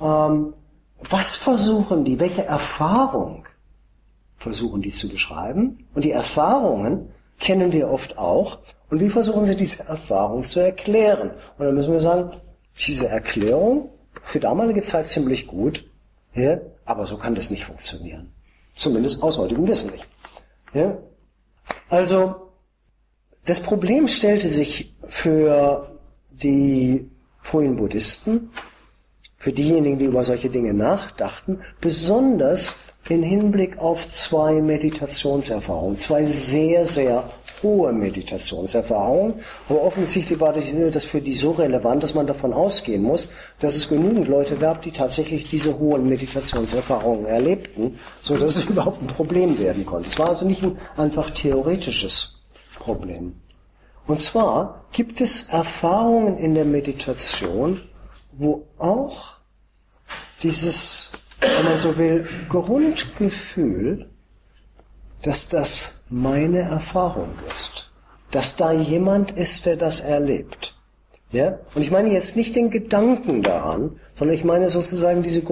Speaker 1: was versuchen die, welche Erfahrung versuchen die zu beschreiben? Und die Erfahrungen kennen wir oft auch. Und wie versuchen sie diese Erfahrung zu erklären? Und dann müssen wir sagen, diese Erklärung für damalige Zeit ziemlich gut, ja, aber so kann das nicht funktionieren. Zumindest aus heutigem Wissen nicht. Ja? Also, das Problem stellte sich für die frühen Buddhisten, für diejenigen, die über solche Dinge nachdachten, besonders in Hinblick auf zwei Meditationserfahrungen, zwei sehr, sehr hohe Meditationserfahrungen. Aber offensichtlich war das für die so relevant, dass man davon ausgehen muss, dass es genügend Leute gab, die tatsächlich diese hohen Meditationserfahrungen erlebten, so dass es überhaupt ein Problem werden konnte. Es war also nicht ein einfach theoretisches Problem. Und zwar gibt es Erfahrungen in der Meditation, wo auch dieses, wenn man so will, Grundgefühl, dass das meine Erfahrung ist, dass da jemand ist, der das erlebt. Ja? Und ich meine jetzt nicht den Gedanken daran, sondern ich meine sozusagen diese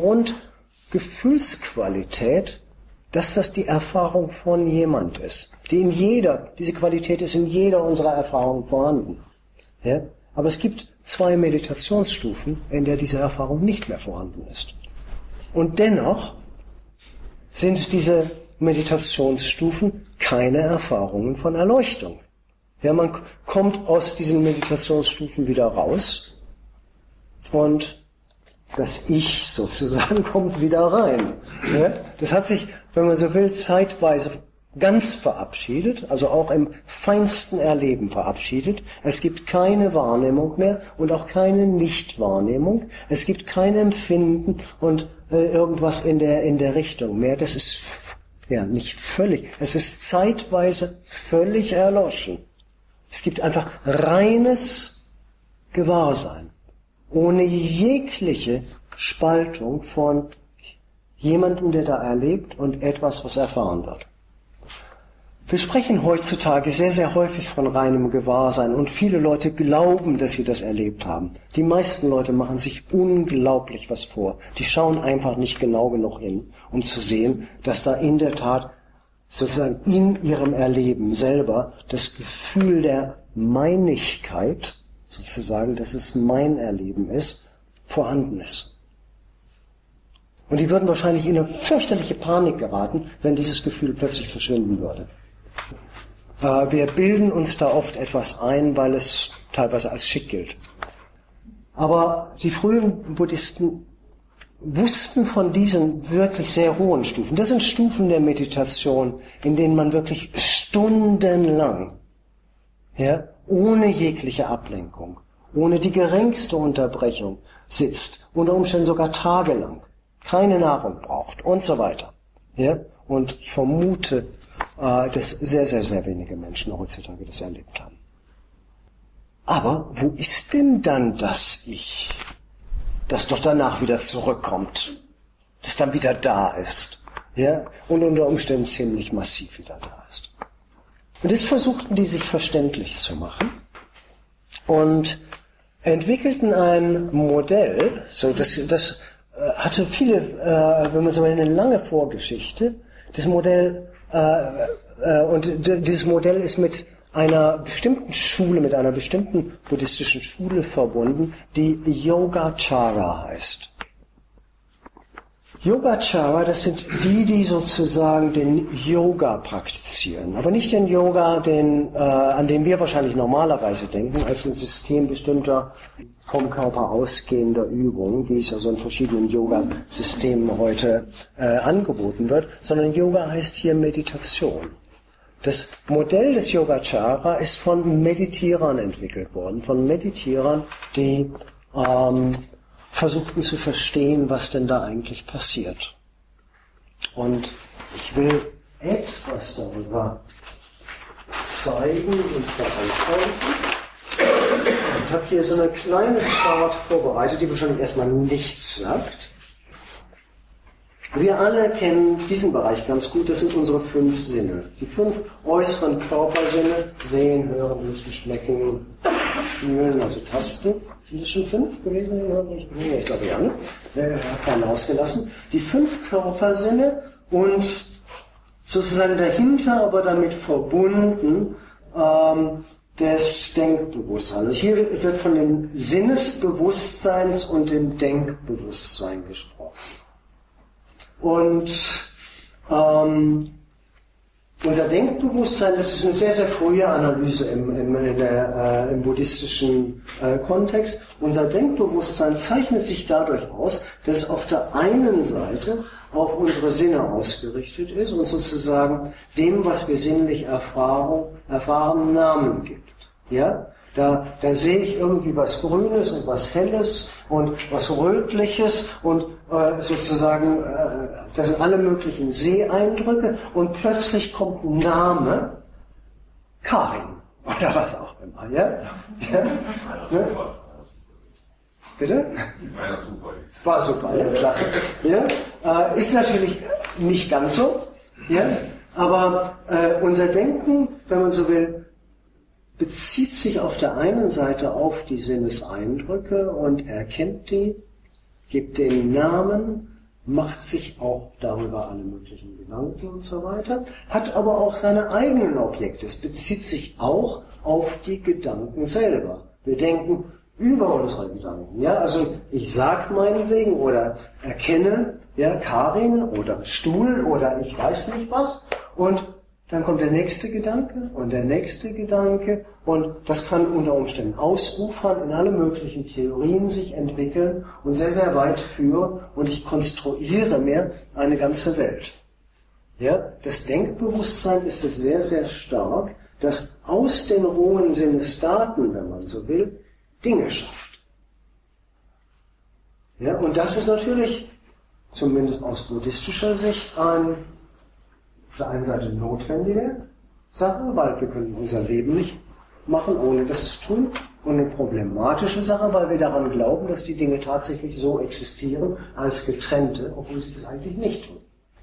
Speaker 1: Grundgefühlsqualität, dass das die Erfahrung von jemand ist. Diese Qualität ist in jeder unserer Erfahrungen vorhanden. Ja? Aber es gibt zwei Meditationsstufen, in der diese Erfahrung nicht mehr vorhanden ist. Und dennoch sind diese Meditationsstufen keine Erfahrungen von Erleuchtung. Ja, man kommt aus diesen Meditationsstufen wieder raus und das Ich sozusagen kommt wieder rein. Ja? Das hat sich, wenn man so will, zeitweise ganz verabschiedet, also auch im feinsten Erleben verabschiedet. Es gibt keine Wahrnehmung mehr und auch keine Nichtwahrnehmung. Es gibt kein Empfinden und irgendwas in der Richtung mehr. Das ist ja nicht völlig, es ist zeitweise völlig erloschen. Es gibt einfach reines Gewahrsein, ohne jegliche Spaltung von jemandem, der da erlebt und etwas, was erfahren wird. Wir sprechen heutzutage sehr, sehr häufig von reinem Gewahrsein und viele Leute glauben, dass sie das erlebt haben. Die meisten Leute machen sich unglaublich was vor. Die schauen einfach nicht genau genug hin, um zu sehen, dass da in der Tat sozusagen in ihrem Erleben selber das Gefühl der Meinigkeit, sozusagen, dass es mein Erleben ist, vorhanden ist. Und die würden wahrscheinlich in eine fürchterliche Panik geraten, wenn dieses Gefühl plötzlich verschwinden würde. Wir bilden uns da oft etwas ein, weil es teilweise als schick gilt. Aber die frühen Buddhisten wussten von diesen wirklich sehr hohen Stufen. Das sind Stufen der Meditation, in denen man wirklich stundenlang, ja, ohne jegliche Ablenkung, ohne die geringste Unterbrechung sitzt, unter Umständen sogar tagelang, keine Nahrung braucht und so weiter. Ja? Und ich vermute, dass sehr, sehr, sehr wenige Menschen heutzutage das erlebt haben. Aber wo ist denn dann das Ich, das doch danach wieder zurückkommt, das dann wieder da ist, ja, und unter Umständen ziemlich massiv wieder da ist? Und das versuchten die sich verständlich zu machen und entwickelten ein Modell, so das hatte viele, wenn man so will, eine lange Vorgeschichte. Das Modell und dieses Modell ist mit einer bestimmten Schule, mit einer bestimmten buddhistischen Schule verbunden, die Yogacara heißt. Yogacara, das sind die sozusagen den Yoga praktizieren. Aber nicht den Yoga, an den wir wahrscheinlich normalerweise denken, als ein System bestimmter vom Körper ausgehender Übungen, wie es also in verschiedenen Yoga-Systemen heute angeboten wird, sondern Yoga heißt hier Meditation. Das Modell des Yogacara ist von Meditierern entwickelt worden, von Meditierern, die versuchten zu verstehen, was denn da eigentlich passiert. Und ich will etwas darüber zeigen und veranschaulichen. Ich habe hier so eine kleine Chart vorbereitet, die wahrscheinlich erstmal nichts sagt. Wir alle kennen diesen Bereich ganz gut, das sind unsere 5 Sinne. Die 5 äußeren Körpersinne, sehen, hören, riechen, schmecken, fühlen, also tasten. Sind das schon 5 gewesen? Ich glaube ja, ne? Keinen ausgelassen. Die 5 Körpersinne und sozusagen dahinter, aber damit verbunden, des Denkbewusstseins. Also hier wird von dem Sinnesbewusstseins und dem Denkbewusstsein gesprochen. Und unser Denkbewusstsein, das ist eine sehr, sehr frühe Analyse im buddhistischen Kontext. Unser Denkbewusstsein zeichnet sich dadurch aus, dass es auf der einen Seite auf unsere Sinne ausgerichtet ist und sozusagen dem, was wir sinnlich erfahren, Namen gibt. Ja? Da sehe ich irgendwie was Grünes und was Helles und was Rötliches und sozusagen, das sind alle möglichen Seeeindrücke und plötzlich kommt ein Name, Karin oder was auch immer. Ja? Ja? Ja? Bitte?
Speaker 2: Meiner Zufall.
Speaker 1: War super, ja, klasse. Ja? Ist natürlich nicht ganz so, ja? Aber unser Denken, wenn man so will, bezieht sich auf der einen Seite auf die Sinneseindrücke und erkennt die, gibt den Namen, macht sich auch darüber alle möglichen Gedanken und so weiter, hat aber auch seine eigenen Objekte. Es bezieht sich auch auf die Gedanken selber. Wir denken über unsere Gedanken. Ja, also ich sag meinetwegen oder erkenne, ja, Karin oder Stuhl oder ich weiß nicht was und dann kommt der nächste Gedanke und der nächste Gedanke und das kann unter Umständen ausufern, in alle möglichen Theorien sich entwickeln und sehr, sehr weit führen und ich konstruiere mir eine ganze Welt. Ja, das Denkbewusstsein ist es sehr, sehr stark, das aus den rohen Sinnesdaten, wenn man so will, Dinge schafft. Ja, und das ist natürlich, zumindest aus buddhistischer Sicht, auf der einen Seite notwendige Sache, weil wir können unser Leben nicht machen, ohne das zu tun. Und eine problematische Sache, weil wir daran glauben, dass die Dinge tatsächlich so existieren, als getrennte, obwohl sie das eigentlich nicht tun.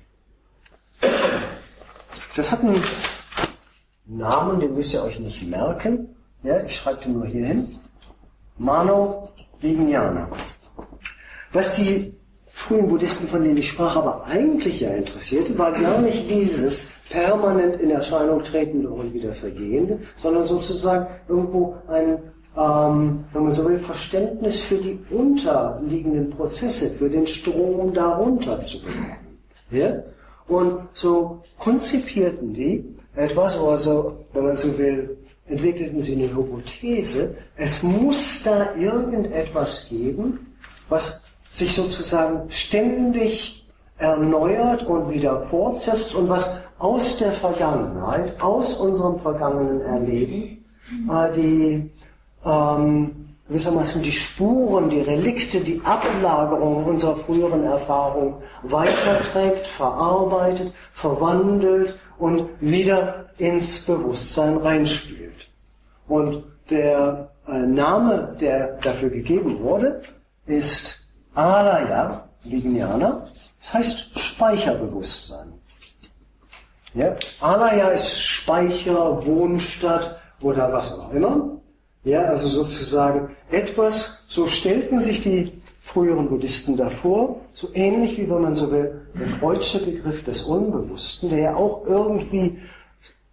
Speaker 1: Das hat einen Namen, den müsst ihr euch nicht merken. Ja, ich schreibe den nur hier hin. Mano Vijnana. Was die frühen Buddhisten, von denen ich sprach, aber eigentlich ja interessierte, war gar nicht dieses permanent in Erscheinung tretende und wieder vergehende, sondern sozusagen irgendwo ein, wenn man so will, Verständnis für die unterliegenden Prozesse, für den Strom darunter zu bekommen. Ja? Und so konzipierten die etwas, also, wenn man so will, entwickelten sie eine Hypothese, es muss da irgendetwas geben, was sich sozusagen ständig erneuert und wieder fortsetzt und was aus der Vergangenheit, aus unserem vergangenen Erleben, gewissermaßen die Spuren, die Relikte, die Ablagerungen unserer früheren Erfahrungen weiterträgt, verarbeitet, verwandelt und wieder ins Bewusstsein reinspielt. Und der Name, der dafür gegeben wurde, ist Alaya Vijnana, das heißt Speicherbewusstsein. Ja? Alaya ist Speicher, Wohnstadt oder was auch immer. Ja, also sozusagen etwas, so stellten sich die früheren Buddhisten davor, so ähnlich wie, wenn man so will, der Freudsche Begriff des Unbewussten, der ja auch irgendwie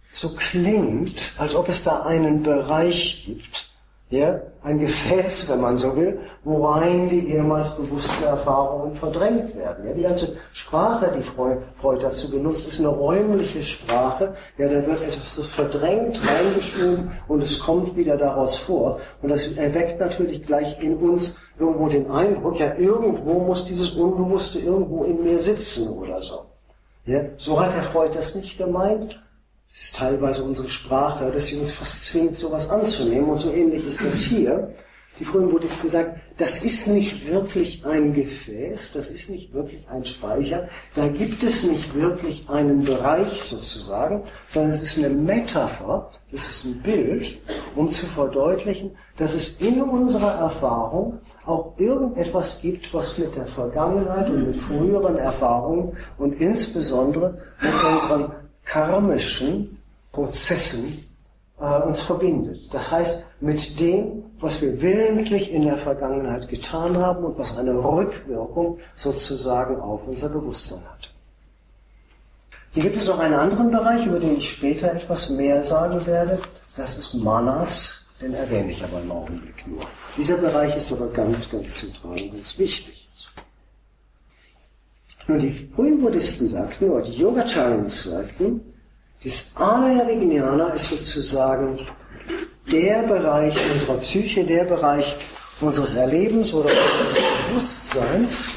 Speaker 1: so klingt, als ob es da einen Bereich gibt, ja, ein Gefäß, wenn man so will, worein die ehemals bewussten Erfahrungen verdrängt werden. Ja, die ganze Sprache, die Freud dazu benutzt, ist eine räumliche Sprache. Ja, da wird etwas so verdrängt, reingeschoben und es kommt wieder daraus vor. Und das erweckt natürlich gleich in uns irgendwo den Eindruck, ja, irgendwo muss dieses Unbewusste irgendwo in mir sitzen oder so. Ja, so hat der Freud das nicht gemeint. Das ist teilweise unsere Sprache, dass sie uns fast zwingt, sowas anzunehmen. Und so ähnlich ist das hier. Die frühen Buddhisten sagen, das ist nicht wirklich ein Gefäß, das ist nicht wirklich ein Speicher, da gibt es nicht wirklich einen Bereich sozusagen, sondern es ist eine Metapher, es ist ein Bild, um zu verdeutlichen, dass es in unserer Erfahrung auch irgendetwas gibt, was mit der Vergangenheit und mit früheren Erfahrungen und insbesondere mit unseren karmischen Prozessen uns verbindet. Das heißt, mit dem, was wir willentlich in der Vergangenheit getan haben und was eine Rückwirkung sozusagen auf unser Bewusstsein hat. Hier gibt es noch einen anderen Bereich, über den ich später etwas mehr sagen werde. Das ist Manas, den erwähne ich aber im Augenblick nur. Dieser Bereich ist aber ganz, ganz zentral und ganz wichtig. Nun, die frühen Buddhisten sagten, oder die Yogacarins sagten, das Alaya Vijnana ist sozusagen der Bereich unserer Psyche, der Bereich unseres Erlebens oder unseres Bewusstseins,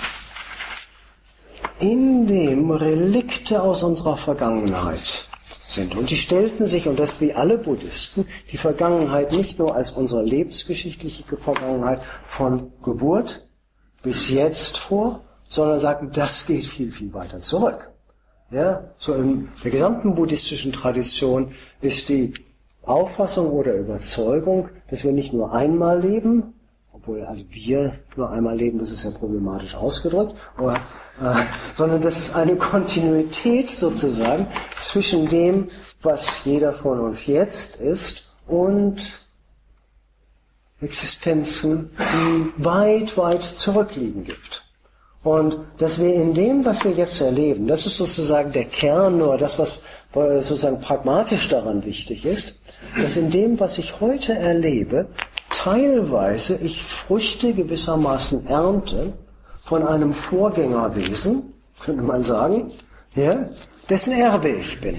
Speaker 1: in dem Relikte aus unserer Vergangenheit sind. Und die stellten sich, und das wie alle Buddhisten, die Vergangenheit nicht nur als unsere lebensgeschichtliche Vergangenheit von Geburt bis jetzt vor, sondern sagten, das geht viel, viel weiter zurück. Ja, so in der gesamten buddhistischen Tradition ist die Auffassung oder Überzeugung, dass wir nicht nur einmal leben, obwohl also wir nur einmal leben, das ist ja problematisch ausgedrückt, aber, sondern dass es eine Kontinuität sozusagen zwischen dem, was jeder von uns jetzt ist, und Existenzen, die weit, weit zurückliegen gibt. Und dass wir in dem, was wir jetzt erleben, das ist sozusagen der Kern oder das, was sozusagen pragmatisch daran wichtig ist, dass in dem, was ich heute erlebe, teilweise ich Früchte gewissermaßen ernte von einem Vorgängerwesen, könnte man sagen, ja, dessen Erbe ich bin.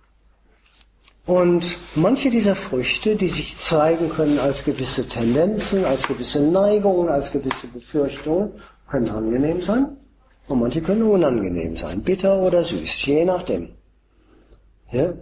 Speaker 1: Und manche dieser Früchte, die sich zeigen können als gewisse Tendenzen, als gewisse Neigungen, als gewisse Befürchtungen, können angenehm sein und manche können unangenehm sein, bitter oder süß, je nachdem. Ja?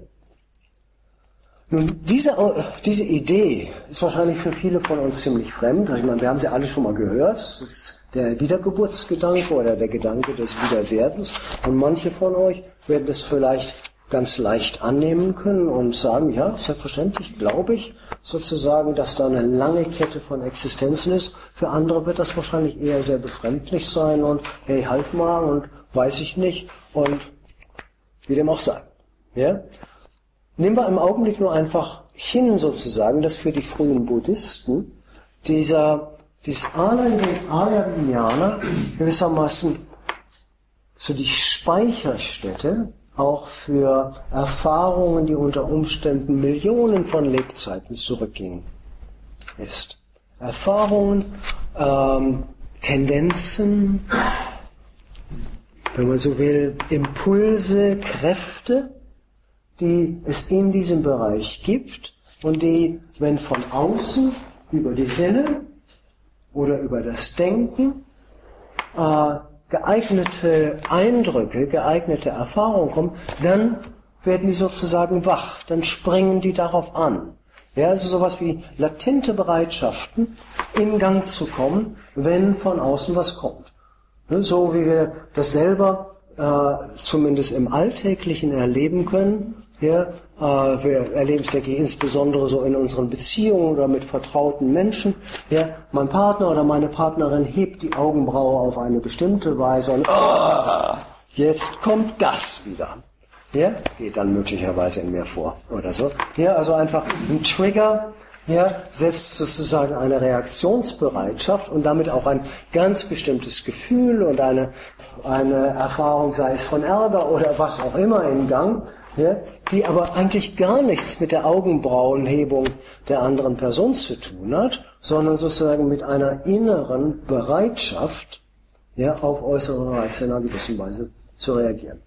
Speaker 1: Nun, diese Idee ist wahrscheinlich für viele von uns ziemlich fremd. Ich meine, wir haben sie alle schon mal gehört. Das ist der Wiedergeburtsgedanke oder der Gedanke des Wiederwerdens. Und manche von euch werden das vielleicht ganz leicht annehmen können und sagen, ja, selbstverständlich glaube ich sozusagen, dass da eine lange Kette von Existenzen ist. Für andere wird das wahrscheinlich eher sehr befremdlich sein und hey, halt mal und weiß ich nicht und wie dem auch sei. Ja? Nehmen wir im Augenblick nur einfach hin sozusagen, dass für die frühen Buddhisten dieses Alaya Vijnana gewissermaßen so die Speicherstätte auch für Erfahrungen, die unter Umständen Millionen von Lebzeiten zurückgingen, ist. Erfahrungen, Tendenzen, wenn man so will, Impulse, Kräfte, die es in diesem Bereich gibt und die, wenn von außen über die Sinne oder über das Denken geeignete Eindrücke, geeignete Erfahrungen kommen, dann werden die sozusagen wach, dann springen die darauf an. Ja, also sowas wie latente Bereitschaften, in Gang zu kommen, wenn von außen was kommt. So wie wir das selber zumindest im Alltäglichen erleben können. Ja, wir erleben es, denke ich, insbesondere so in unseren Beziehungen oder mit vertrauten Menschen. Ja, mein Partner oder meine Partnerin hebt die Augenbraue auf eine bestimmte Weise und jetzt kommt das wieder. Ja, geht dann möglicherweise in mir vor oder so. Ja, also einfach ein Trigger, ja, setzt sozusagen eine Reaktionsbereitschaft und damit auch ein ganz bestimmtes Gefühl und eine Erfahrung, sei es von Ärger oder was auch immer, in Gang. ja, die aber eigentlich gar nichts mit der Augenbrauenhebung der anderen Person zu tun hat, sondern sozusagen mit einer inneren Bereitschaft, ja, auf äußere Reize in einer gewissen Weise zu reagieren.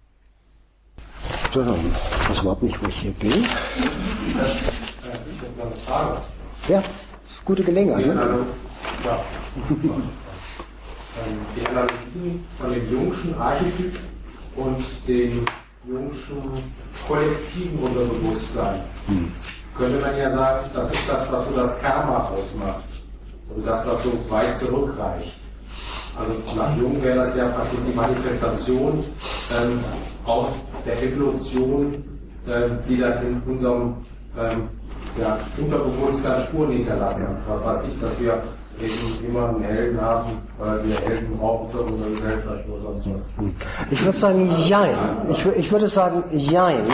Speaker 1: Ich weiß überhaupt nicht, wo ich hier bin.
Speaker 2: Ich habe eine Frage.
Speaker 1: Ja, gute Gelegenheit. Ne?
Speaker 2: Die Analogien von dem Jungschen Archetyp und dem Jungschen kollektiven Unterbewusstsein. Könnte man ja sagen, das ist das, was so das Karma ausmacht. Also das, was so weit zurückreicht. Also nach Jung wäre das ja praktisch die Manifestation aus der Evolution, die dann in unserem Unterbewusstsein Spuren hinterlassen. Was weiß ich, dass wir eben immer einen Helden haben, weil wir Helden brauchen für unsere Gesellschaft oder sonst was.
Speaker 1: Ich würde sagen, jein. Ich würde sagen, jein,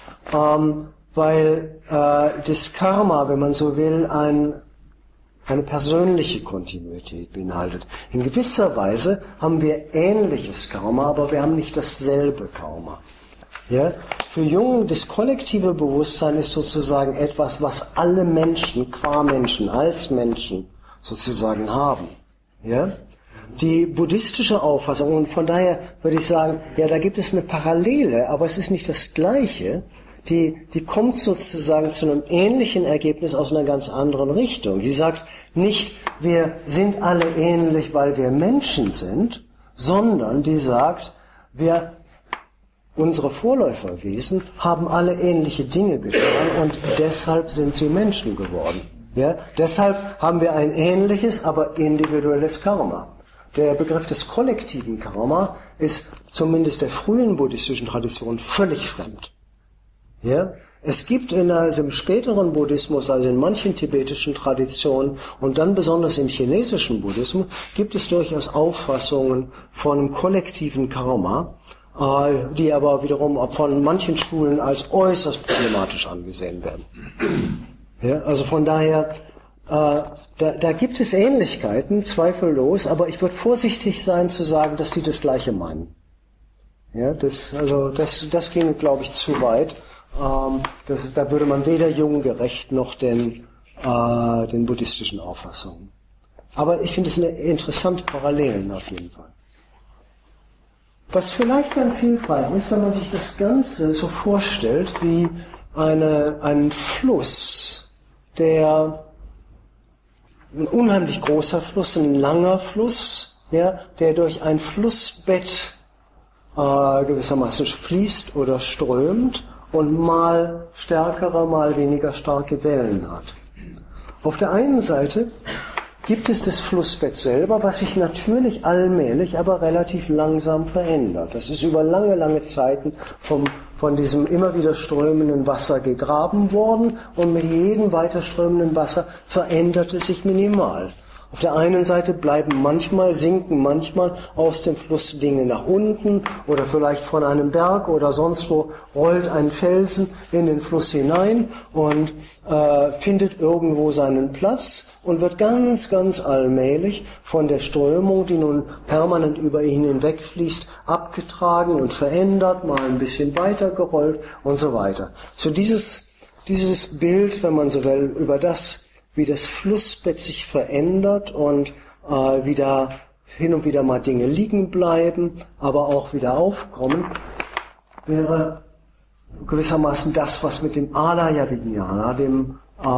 Speaker 1: weil das Karma, wenn man so will, eine persönliche Kontinuität beinhaltet. In gewisser Weise haben wir ähnliches Karma, aber wir haben nicht dasselbe Karma. Ja? Für Jung, das kollektive Bewusstsein ist sozusagen etwas, was alle Menschen, qua Menschen, als Menschen sozusagen haben. Ja? Die buddhistische Auffassung, und von daher würde ich sagen, ja, da gibt es eine Parallele, aber es ist nicht das Gleiche. Die kommt sozusagen zu einem ähnlichen Ergebnis aus einer ganz anderen Richtung. Die sagt nicht, wir sind alle ähnlich, weil wir Menschen sind, sondern die sagt, unsere Vorläuferwesen haben alle ähnliche Dinge getan und deshalb sind sie Menschen geworden. Ja? Deshalb haben wir ein ähnliches, aber individuelles Karma. Der Begriff des kollektiven Karma ist zumindest der frühen buddhistischen Tradition völlig fremd. Ja? Es gibt im späteren Buddhismus, also in manchen tibetischen Traditionen und dann besonders im chinesischen Buddhismus, gibt es durchaus Auffassungen von kollektiven Karma, die aber wiederum von manchen Schulen als äußerst problematisch angesehen werden. Ja? Also von daher, da gibt es Ähnlichkeiten, zweifellos, aber ich würde vorsichtig sein zu sagen, dass die das Gleiche meinen. Ja, das ginge, glaube ich, zu weit. Da würde man weder Jung gerecht noch den buddhistischen Auffassungen. Aber ich finde es eine interessante Parallelen auf jeden Fall. Was vielleicht ganz hilfreich ist, wenn man sich das Ganze so vorstellt wie einen Fluss, ein unheimlich großer Fluss, ein langer Fluss, ja, der durch ein Flussbett gewissermaßen fließt oder strömt und mal stärkere, mal weniger starke Wellen hat. Auf der einen Seite gibt es das Flussbett selber, was sich natürlich allmählich, aber relativ langsam verändert. Das ist über lange, lange Zeiten von diesem immer wieder strömenden Wasser gegraben worden und mit jedem weiter strömenden Wasser verändert es sich minimal. Auf der einen Seite sinken manchmal aus dem Fluss Dinge nach unten oder vielleicht von einem Berg oder sonst wo rollt ein Felsen in den Fluss hinein und findet irgendwo seinen Platz und wird ganz, ganz allmählich von der Strömung, die nun permanent über ihn hinwegfließt, abgetragen und verändert, mal ein bisschen weiter gerollt und so weiter. So dieses Bild, wenn man so will, über das, wie das Flussbett sich verändert und wieder hin und wieder mal Dinge liegen bleiben, aber auch wieder aufkommen, wäre gewissermaßen das, was mit dem Alaya Vijnana, dem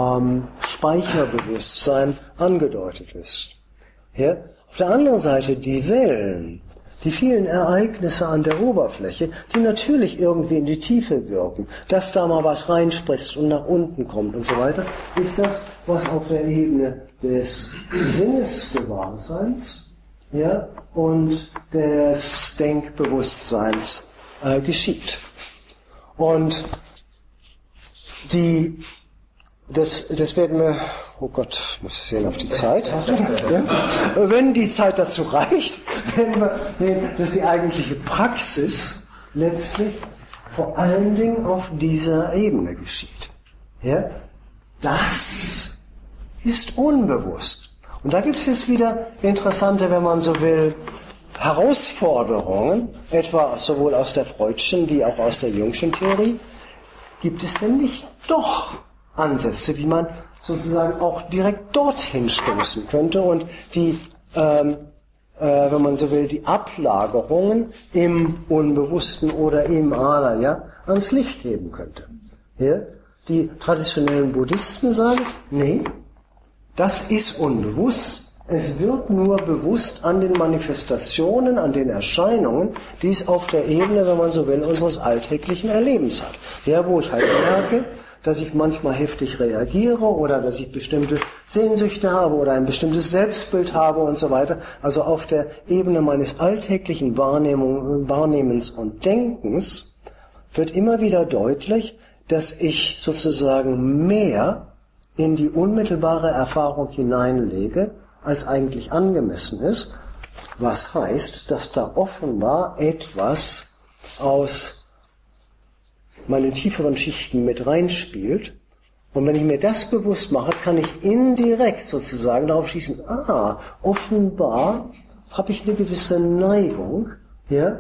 Speaker 1: Speicherbewusstsein angedeutet ist. Ja? Auf der anderen Seite die Wellen, die vielen Ereignisse an der Oberfläche, die natürlich irgendwie in die Tiefe wirken, dass da mal was reinspritzt und nach unten kommt und so weiter, ist das, was auf der Ebene des Sinnesgewahrseins, ja, und des Denkbewusstseins geschieht. Und das werden wir, oh Gott, muss ich sehen auf die Zeit. Ja? Wenn die Zeit dazu reicht, werden wir sehen, dass die eigentliche Praxis letztlich vor allen Dingen auf dieser Ebene geschieht. Ja? Das ist unbewusst. Und da gibt es jetzt wieder interessante, wenn man so will, Herausforderungen, etwa sowohl aus der Freudschen wie auch aus der Jungschen Theorie, gibt es denn nicht doch Ansätze, wie man sozusagen auch direkt dorthin stoßen könnte und die, wenn man so will, die Ablagerungen im Unbewussten oder im Alaya ans Licht heben könnte. Ja? Die traditionellen Buddhisten sagen, nee, das ist unbewusst. Es wird nur bewusst an den Manifestationen, an den Erscheinungen, die es auf der Ebene, wenn man so will, unseres alltäglichen Erlebens hat. Ja, wo ich halt merke, dass ich manchmal heftig reagiere oder dass ich bestimmte Sehnsüchte habe oder ein bestimmtes Selbstbild habe und so weiter. Also auf der Ebene meines alltäglichen Wahrnehmens und Denkens wird immer wieder deutlich, dass ich sozusagen mehr in die unmittelbare Erfahrung hineinlege, als eigentlich angemessen ist, was heißt, dass da offenbar etwas aus meinen tieferen Schichten mit reinspielt. Und wenn ich mir das bewusst mache, kann ich indirekt sozusagen darauf schließen, offenbar habe ich eine gewisse Neigung, ja,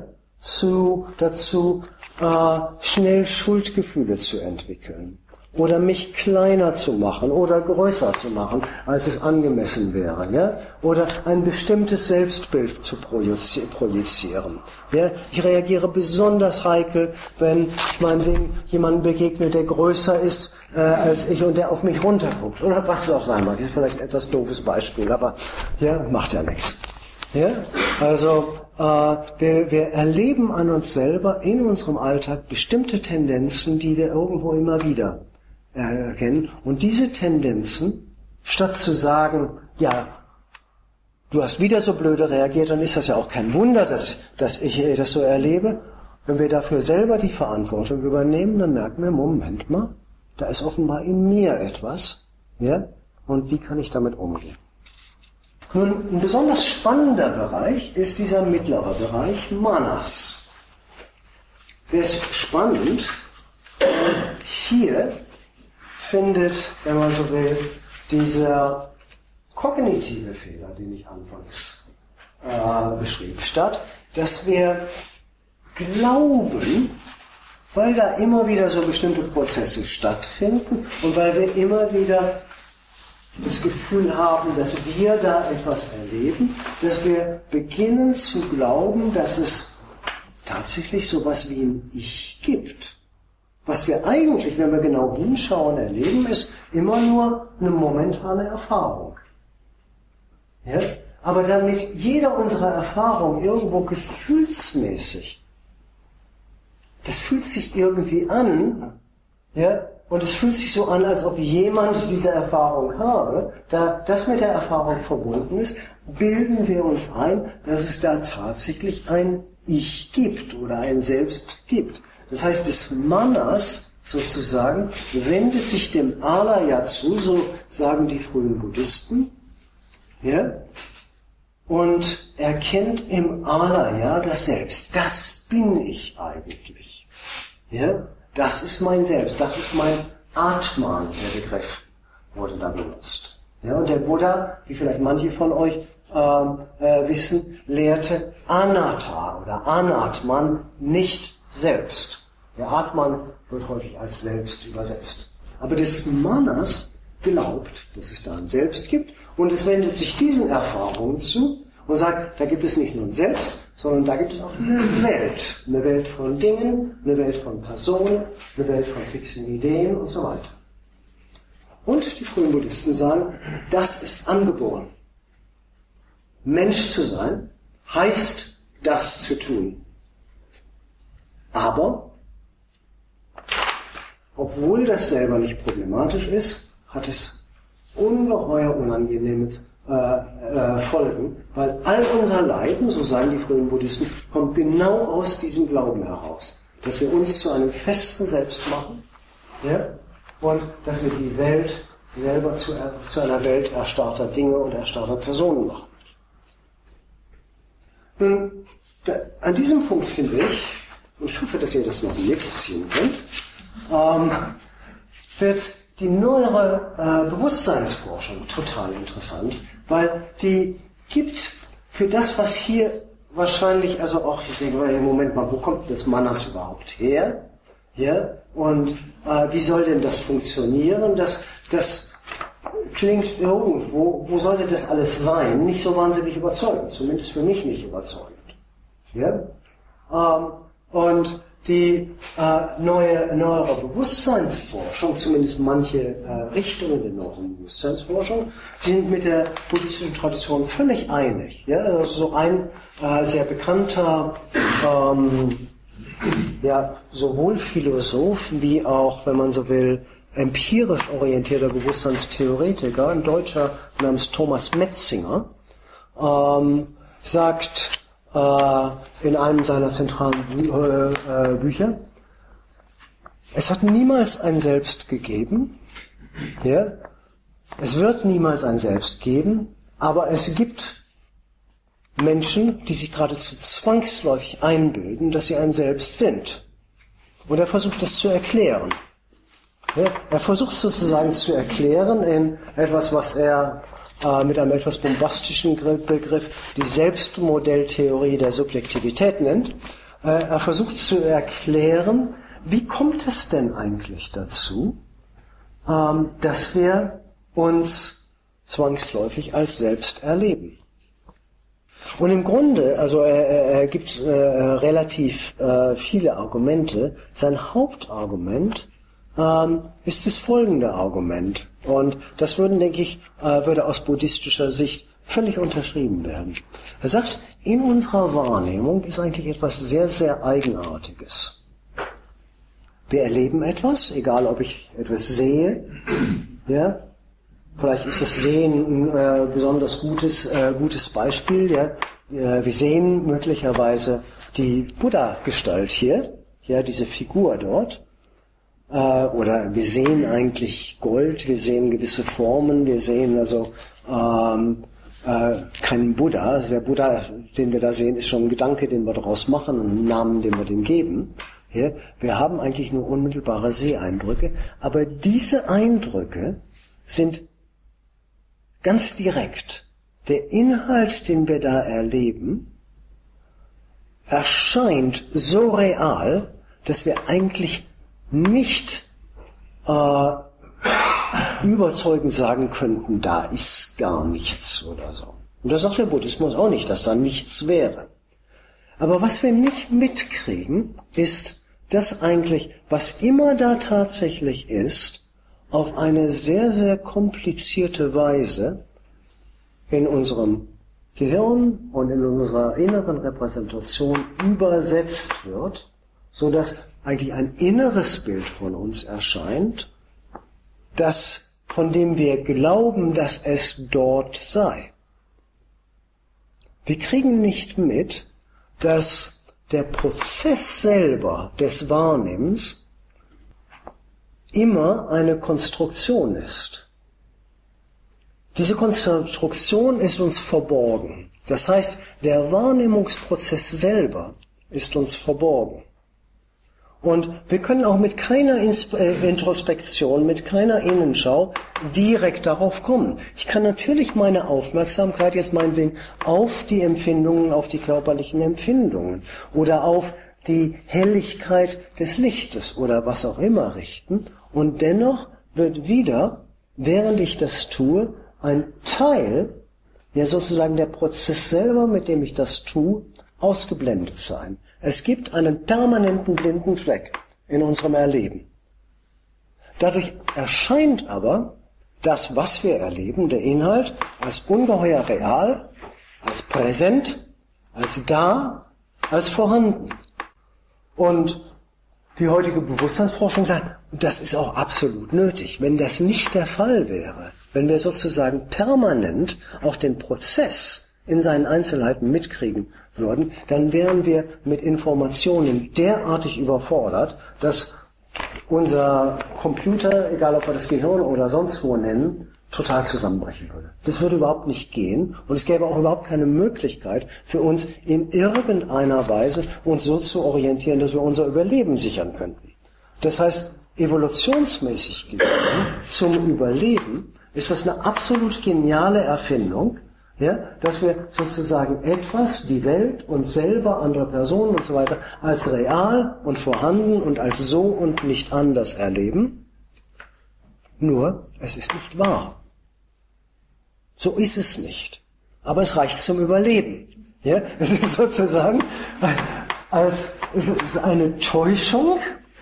Speaker 1: dazu, schnell Schuldgefühle zu entwickeln. Oder mich kleiner zu machen oder größer zu machen, als es angemessen wäre, ja? Oder ein bestimmtes Selbstbild zu projizieren. Ja? Ich reagiere besonders heikel, wenn ich meinetwegen jemandem begegne, der größer ist als ich und der auf mich runterguckt. Oder was es auch sein mag. Das ist vielleicht ein etwas doofes Beispiel, aber ja, macht ja nichts. Ja? Also wir erleben an uns selber in unserem Alltag bestimmte Tendenzen, die wir irgendwo immer wieder erkennen. Und diese Tendenzen, statt zu sagen, ja, du hast wieder so blöde reagiert, dann ist das ja auch kein Wunder, dass ich das so erlebe. Wenn wir dafür selber die Verantwortung übernehmen, dann merken wir, Moment mal, da ist offenbar in mir etwas, ja, und wie kann ich damit umgehen? Nun, ein besonders spannender Bereich ist dieser mittlere Bereich Manas. Der ist spannend. Hier findet, wenn man so will, dieser kognitive Fehler, den ich anfangs beschrieb, statt, dass wir glauben, weil da immer wieder so bestimmte Prozesse stattfinden und weil wir immer wieder das Gefühl haben, dass wir da etwas erleben, dass wir beginnen zu glauben, dass es tatsächlich sowas wie ein Ich gibt. Was wir eigentlich, wenn wir genau hinschauen, erleben, ist immer nur eine momentane Erfahrung. Ja? Aber damit jeder unserer Erfahrungen irgendwo gefühlsmäßig, das fühlt sich irgendwie an, ja? Und es fühlt sich so an, als ob jemand diese Erfahrung habe. Da das mit der Erfahrung verbunden ist, bilden wir uns ein, dass es da tatsächlich ein Ich gibt oder ein Selbst gibt. Das heißt, das Manas sozusagen wendet sich dem Alaya zu, so sagen die frühen Buddhisten, ja, und erkennt im Alaya das Selbst. Das bin ich eigentlich. Ja, das ist mein Selbst, das ist mein Atman, der Begriff wurde da benutzt. Ja, und der Buddha, wie vielleicht manche von euch wissen, lehrte Anatta oder Anatman, nicht Selbst. Der Atman wird häufig als Selbst übersetzt. Aber das Manas glaubt, dass es da ein Selbst gibt und es wendet sich diesen Erfahrungen zu und sagt, da gibt es nicht nur ein Selbst, sondern da gibt es auch eine Welt. Eine Welt von Dingen, eine Welt von Personen, eine Welt von fixen Ideen und so weiter. Und die frühen Buddhisten sagen, das ist angeboren. Mensch zu sein heißt, das zu tun. Aber, obwohl das selber nicht problematisch ist, hat es ungeheuer unangenehme Folgen, weil all unser Leiden, so sagen die frühen Buddhisten, kommt genau aus diesem Glauben heraus, dass wir uns zu einem festen Selbst machen, ja, und dass wir die Welt selber zu einer Welt erstarrter Dinge und erstarrter Personen machen. Nun, an diesem Punkt finde ich, und ich hoffe, dass ihr das noch nächstes ziehen könnt, wird die neuere Bewusstseinsforschung total interessant, weil die gibt für das, was hier wahrscheinlich, also auch, ich denke mal, im Moment mal, wo kommt das Manas überhaupt her? Ja? Und wie soll denn das funktionieren? Das klingt irgendwo, wo sollte das alles sein? Nicht so wahnsinnig überzeugend, zumindest für mich nicht überzeugend. Ja? Und die neuere Bewusstseinsforschung, zumindest manche Richtungen der neueren Bewusstseinsforschung, sind mit der buddhistischen Tradition völlig einig. Ja? Also so ein sehr bekannter sowohl Philosoph wie auch, wenn man so will, empirisch orientierter Bewusstseinstheoretiker, ein Deutscher namens Thomas Metzinger, sagt in einem seiner zentralen Bücher, es hat niemals ein Selbst gegeben, ja? Es wird niemals ein Selbst geben, aber es gibt Menschen, die sich geradezu zwangsläufig einbilden, dass sie ein Selbst sind. Und er versucht das zu erklären. Ja, er versucht sozusagen zu erklären in etwas, was er mit einem etwas bombastischen Begriff die Selbstmodelltheorie der Subjektivität nennt. Er versucht zu erklären, wie kommt es denn eigentlich dazu, dass wir uns zwangsläufig als Selbst erleben. Und im Grunde, also er gibt relativ viele Argumente. Sein Hauptargument ist das folgende Argument. Und das denke ich, würde aus buddhistischer Sicht völlig unterschrieben werden. Er sagt, in unserer Wahrnehmung ist eigentlich etwas sehr, sehr Eigenartiges. Wir erleben etwas, egal ob ich etwas sehe, ja. Vielleicht ist das Sehen ein besonders gutes Beispiel, ja. Wir sehen möglicherweise die Buddha-Gestalt hier, ja, diese Figur dort. Oder wir sehen eigentlich Gold, wir sehen gewisse Formen, wir sehen also keinen Buddha. Also der Buddha, den wir da sehen, ist schon ein Gedanke, den wir daraus machen, und einen Namen, den wir dem geben. Ja, wir haben eigentlich nur unmittelbare Seheindrücke, aber diese Eindrücke sind ganz direkt. Der Inhalt, den wir da erleben, erscheint so real, dass wir eigentlich nicht überzeugend sagen könnten, da ist gar nichts oder so. Und das sagt der Buddhismus auch nicht, dass da nichts wäre. Aber was wir nicht mitkriegen, ist, dass eigentlich, was immer da tatsächlich ist, auf eine sehr, sehr komplizierte Weise in unserem Gehirn und in unserer inneren Repräsentation übersetzt wird, so dass eigentlich ein inneres Bild von uns erscheint, von dem wir glauben, dass es dort sei. Wir kriegen nicht mit, dass der Prozess selber des Wahrnehmens immer eine Konstruktion ist. Diese Konstruktion ist uns verborgen. Das heißt, der Wahrnehmungsprozess selber ist uns verborgen. Und wir können auch mit keiner Introspektion, mit keiner Innenschau direkt darauf kommen. Ich kann natürlich meine Aufmerksamkeit jetzt meinetwegen auf die Empfindungen, auf die körperlichen Empfindungen oder auf die Helligkeit des Lichtes oder was auch immer richten. Und dennoch wird wieder, während ich das tue, ein Teil, ja sozusagen der Prozess selber, mit dem ich das tue, ausgeblendet sein. Es gibt einen permanenten blinden Fleck in unserem Erleben. Dadurch erscheint aber das, was wir erleben, der Inhalt, als ungeheuer real, als präsent, als da, als vorhanden. Und die heutige Bewusstseinsforschung sagt, das ist auch absolut nötig. Wenn das nicht der Fall wäre, wenn wir sozusagen permanent auch den Prozess in seinen Einzelheiten mitkriegen würden, dann wären wir mit Informationen derartig überfordert, dass unser Computer, egal ob wir das Gehirn oder sonst wo nennen, total zusammenbrechen würde. Das würde überhaupt nicht gehen und es gäbe auch überhaupt keine Möglichkeit für uns in irgendeiner Weise uns so zu orientieren, dass wir unser Überleben sichern könnten. Das heißt, evolutionsmäßig gesehen, zum Überleben ist das eine absolut geniale Erfindung, Ja, dass wir sozusagen etwas, die Welt, uns selber, andere Personen und so weiter, als real und vorhanden und als so und nicht anders erleben. Nur, es ist nicht wahr. So ist es nicht. Aber es reicht zum Überleben. Ja, es ist sozusagen, es ist eine Täuschung,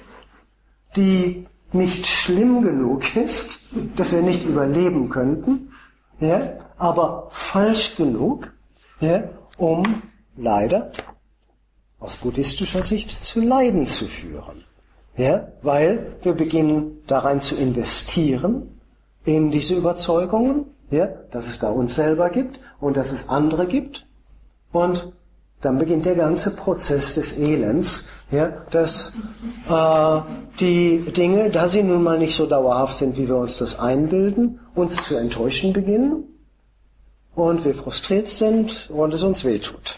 Speaker 1: die nicht schlimm genug ist, dass wir nicht überleben könnten, ja, aber falsch genug, ja, um leider aus buddhistischer Sicht zu Leiden zu führen. Ja, weil wir beginnen da rein zu investieren in diese Überzeugungen, ja, dass es da uns selber gibt und dass es andere gibt. Und dann beginnt der ganze Prozess des Elends, ja, dass die Dinge, da sie nun mal nicht so dauerhaft sind, wie wir uns das einbilden, uns zu enttäuschen beginnen und wir frustriert sind und es uns wehtut.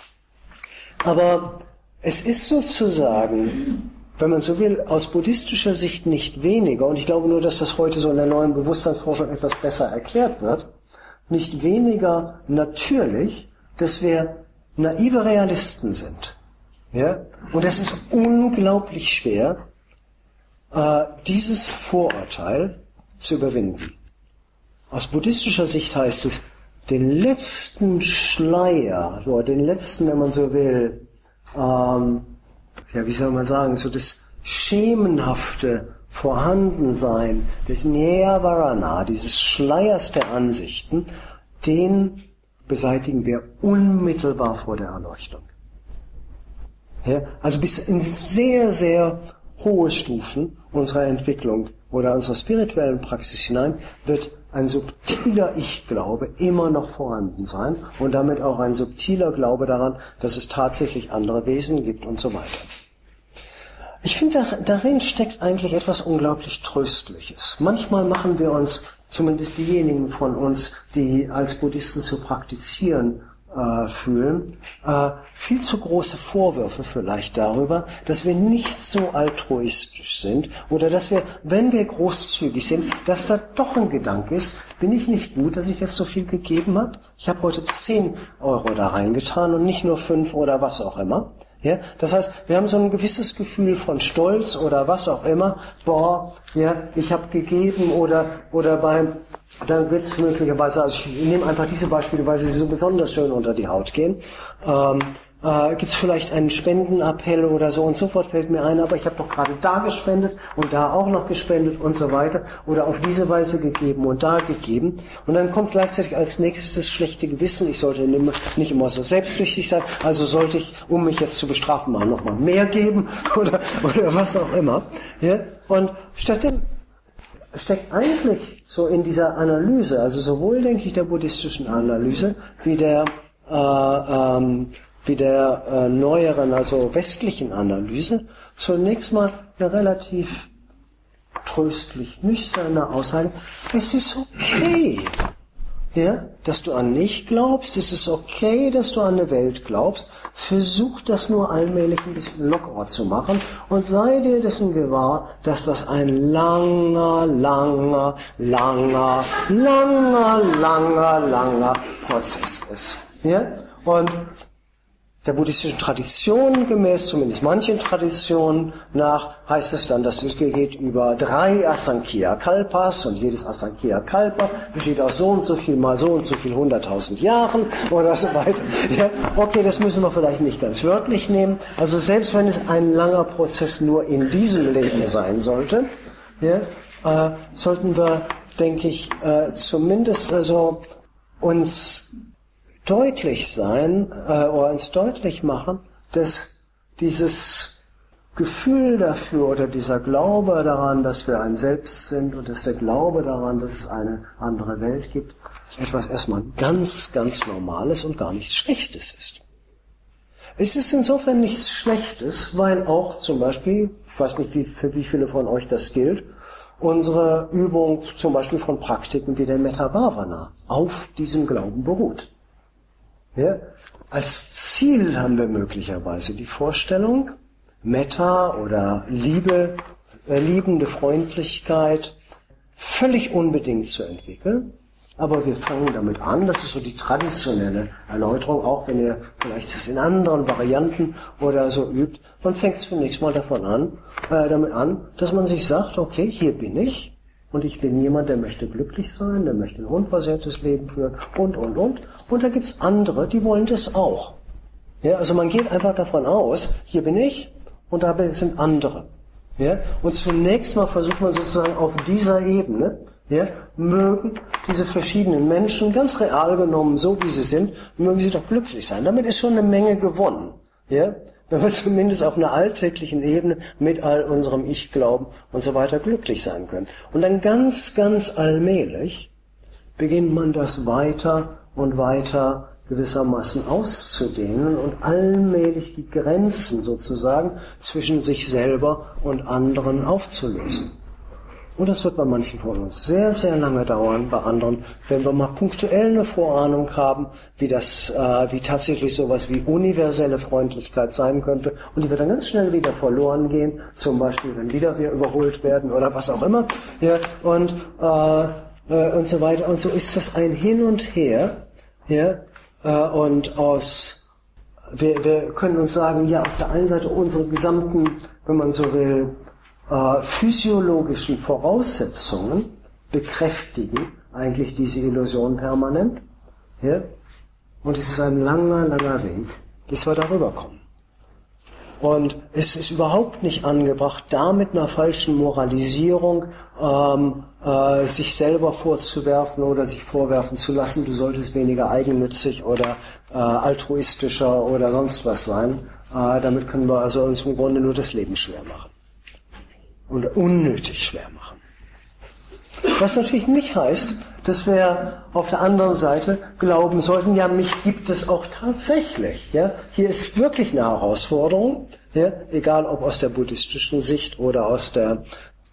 Speaker 1: Aber es ist sozusagen, wenn man so will, aus buddhistischer Sicht nicht weniger, und ich glaube nur, dass das heute so in der neuen Bewusstseinsforschung etwas besser erklärt wird, nicht weniger natürlich, dass wir naive Realisten sind. Ja? Und es ist unglaublich schwer, dieses Vorurteil zu überwinden. Aus buddhistischer Sicht heißt es, den letzten Schleier, oder den letzten, wenn man so will, wie soll man sagen, so das schemenhafte Vorhandensein des Nirvana, dieses Schleiers der Ansichten, den beseitigen wir unmittelbar vor der Erleuchtung. Ja, also bis in sehr, sehr hohe Stufen unserer Entwicklung oder unserer spirituellen Praxis hinein wird ein subtiler Ich-Glaube immer noch vorhanden sein und damit auch ein subtiler Glaube daran, dass es tatsächlich andere Wesen gibt und so weiter. Ich finde, darin steckt eigentlich etwas unglaublich Tröstliches. Manchmal machen wir uns, zumindest diejenigen von uns, die als Buddhisten zu praktizieren fühlen, viel zu große Vorwürfe vielleicht darüber, dass wir nicht so altruistisch sind oder dass wir, wenn wir großzügig sind, dass da doch ein Gedanke ist, bin ich nicht gut, dass ich jetzt so viel gegeben habe? Ich habe heute 10 Euro da reingetan und nicht nur 5 oder was auch immer. Ja, das heißt, wir haben so ein gewisses Gefühl von Stolz oder was auch immer. Boah, ja, ich habe gegeben oder dann wird es möglicherweise, also ich nehme einfach diese Beispiele, weil sie so besonders schön unter die Haut gehen. Gibt es vielleicht einen Spendenappell oder so und sofort fällt mir ein, aber ich habe doch gerade da gespendet und da auch noch gespendet und so weiter oder auf diese Weise gegeben und da gegeben. Und dann kommt gleichzeitig als nächstes das schlechte Gewissen, ich sollte nicht immer so selbstsüchtig sein, also sollte ich, um mich jetzt zu bestrafen, mal nochmal mehr geben oder was auch immer. Ja? Und stattdessen steckt eigentlich so in dieser Analyse, also sowohl, denke ich, der buddhistischen Analyse wie der neueren, also westlichen Analyse, zunächst mal eine relativ tröstlich nüchterne Aussage, es ist okay, ja, dass du an mich glaubst, es ist okay, dass du an eine Welt glaubst, versuch das nur allmählich ein bisschen lockerer zu machen und sei dir dessen gewahr, dass das ein langer Prozess ist. Ja? Und der buddhistischen Tradition gemäß, zumindest manchen Traditionen nach, heißt es dann, dass es geht über 3 Asankhya-Kalpas und jedes Asankhya-Kalpa besteht aus so und so viel mal so und so viel 100.000 Jahren oder so weiter. Ja, okay, das müssen wir vielleicht nicht ganz wörtlich nehmen. Also selbst wenn es ein langer Prozess nur in diesem Leben sein sollte, ja, sollten wir, denke ich, zumindest also uns deutlich sein oder uns deutlich machen, dass dieses Gefühl dafür oder dieser Glaube daran, dass wir ein Selbst sind und dass der Glaube daran, dass es eine andere Welt gibt, etwas erstmal ganz, ganz Normales und gar nichts Schlechtes ist. Es ist insofern nichts Schlechtes, weil auch zum Beispiel, ich weiß nicht, für wie viele von euch das gilt, unsere Übung zum Beispiel von Praktiken wie der Metta Bhavana auf diesem Glauben beruht. Ja, als Ziel haben wir möglicherweise die Vorstellung, Metta oder Liebe, liebende Freundlichkeit völlig unbedingt zu entwickeln Aber wir fangen damit an, das ist so die traditionelle Erläuterung, auch wenn ihr vielleicht es in anderen Varianten oder so übt. Man fängt zunächst mal damit an, dass man sich sagt, okay, hier bin ich und ich bin jemand, der möchte glücklich sein, der möchte ein unversehrtes Leben führen und. Und da gibt's andere, die wollen das auch. Ja, also man geht einfach davon aus, hier bin ich und da sind andere. Ja, und zunächst mal versucht man sozusagen auf dieser Ebene, ja, mögen diese verschiedenen Menschen, ganz real genommen, so wie sie sind, mögen sie doch glücklich sein. Damit ist schon eine Menge gewonnen. Ja, wenn wir zumindest auf einer alltäglichen Ebene mit all unserem Ich-Glauben und so weiter glücklich sein können. Und dann ganz, ganz allmählich beginnt man das weiter und weiter gewissermaßen auszudehnen und allmählich die Grenzen sozusagen zwischen sich selber und anderen aufzulösen. Und das wird bei manchen von uns sehr, sehr lange dauern, bei anderen, wenn wir mal punktuell eine Vorahnung haben, wie tatsächlich sowas wie universelle Freundlichkeit sein könnte, und die wird dann ganz schnell wieder verloren gehen, zum Beispiel, wenn wieder wir überholt werden oder was auch immer, ja, und so weiter. Und so ist das ein Hin und Her, ja, und wir können uns sagen, ja, auf der einen Seite unsere gesamten, wenn man so will, physiologischen Voraussetzungen bekräftigen eigentlich diese Illusion permanent. Ja? Und es ist ein langer, langer Weg, bis wir darüber kommen. Und es ist überhaupt nicht angebracht, da mit einer falschen Moralisierung sich selber vorzuwerfen oder sich vorwerfen zu lassen, du solltest weniger eigennützig oder altruistischer oder sonst was sein. Damit können wir also uns im Grunde nur das Leben schwer machen. Oder unnötig schwer machen. Was natürlich nicht heißt, dass wir auf der anderen Seite glauben sollten, ja, mich gibt es auch tatsächlich. Ja? Hier ist wirklich eine Herausforderung, ja? Egal ob aus der buddhistischen Sicht oder aus der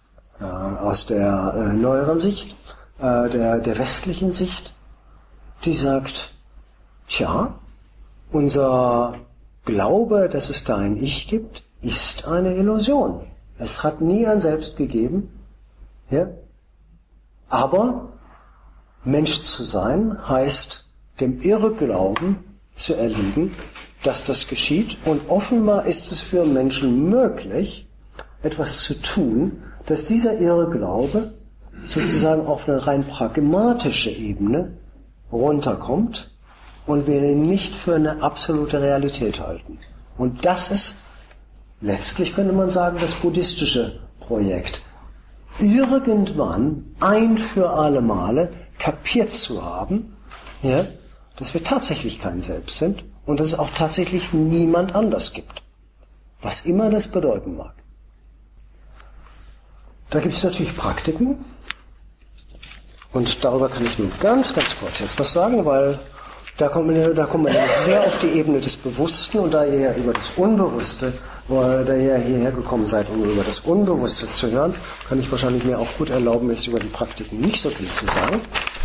Speaker 1: neueren Sicht, der westlichen Sicht, die sagt, tja, unser Glaube, dass es da ein Ich gibt, ist eine Illusion. Es hat nie ein Selbst gegeben, ja? Aber Mensch zu sein heißt, dem Irrglauben zu erliegen, dass das geschieht. Und offenbar ist es für Menschen möglich, etwas zu tun, dass dieser Irrglaube sozusagen auf eine rein pragmatische Ebene runterkommt und wir ihn nicht für eine absolute Realität halten. Und das ist letztlich, könnte man sagen, das buddhistische Projekt. Irgendwann ein für alle Male kapiert zu haben, ja, dass wir tatsächlich kein Selbst sind und dass es auch tatsächlich niemand anders gibt. Was immer das bedeuten mag. Da gibt es natürlich Praktiken und darüber kann ich nur ganz, ganz kurz jetzt was sagen, weil da kommt man sehr auf die Ebene des Bewussten, und da ihr ja über das Unbewusste, da ihr hierher gekommen seid, um über das Unbewusste zu hören, kann ich wahrscheinlich mir auch gut erlauben, jetzt über die Praktiken nicht so viel zu sagen.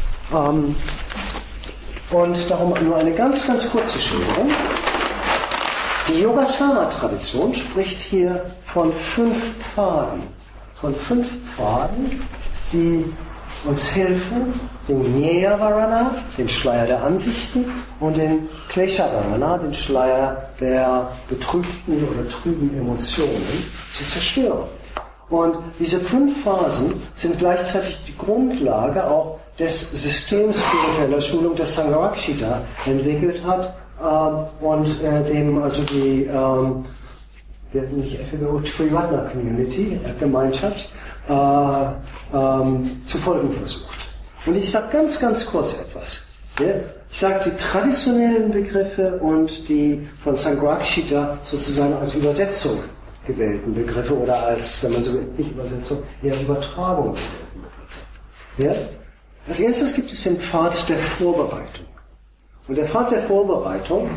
Speaker 1: Und darum nur eine ganz, ganz kurze Schilderung. Die Yogatama-Tradition spricht hier von 5 Pfaden. Von 5 Pfaden, die uns helfen, den Nyaya-Varana, den Schleier der Ansichten, und den Klesha-Varana, den Schleier der betrübten oder trüben Emotionen, zu zerstören. Und diese 5 Phasen sind gleichzeitig die Grundlage auch des Systems spiritueller Schulung, das Sangharakshita entwickelt hat, und dem also die Triratna Community, Gemeinschaft, zu folgen versucht. Und ich sage ganz, ganz kurz etwas. Ja? Ich sage die traditionellen Begriffe und die von Sangharakshita sozusagen als Übersetzung gewählten Begriffe oder als, wenn man so will, nicht Übersetzung, eher Übertragung gewählten Begriffe. Ja? Als erstes gibt es den Pfad der Vorbereitung. Und der Pfad der Vorbereitung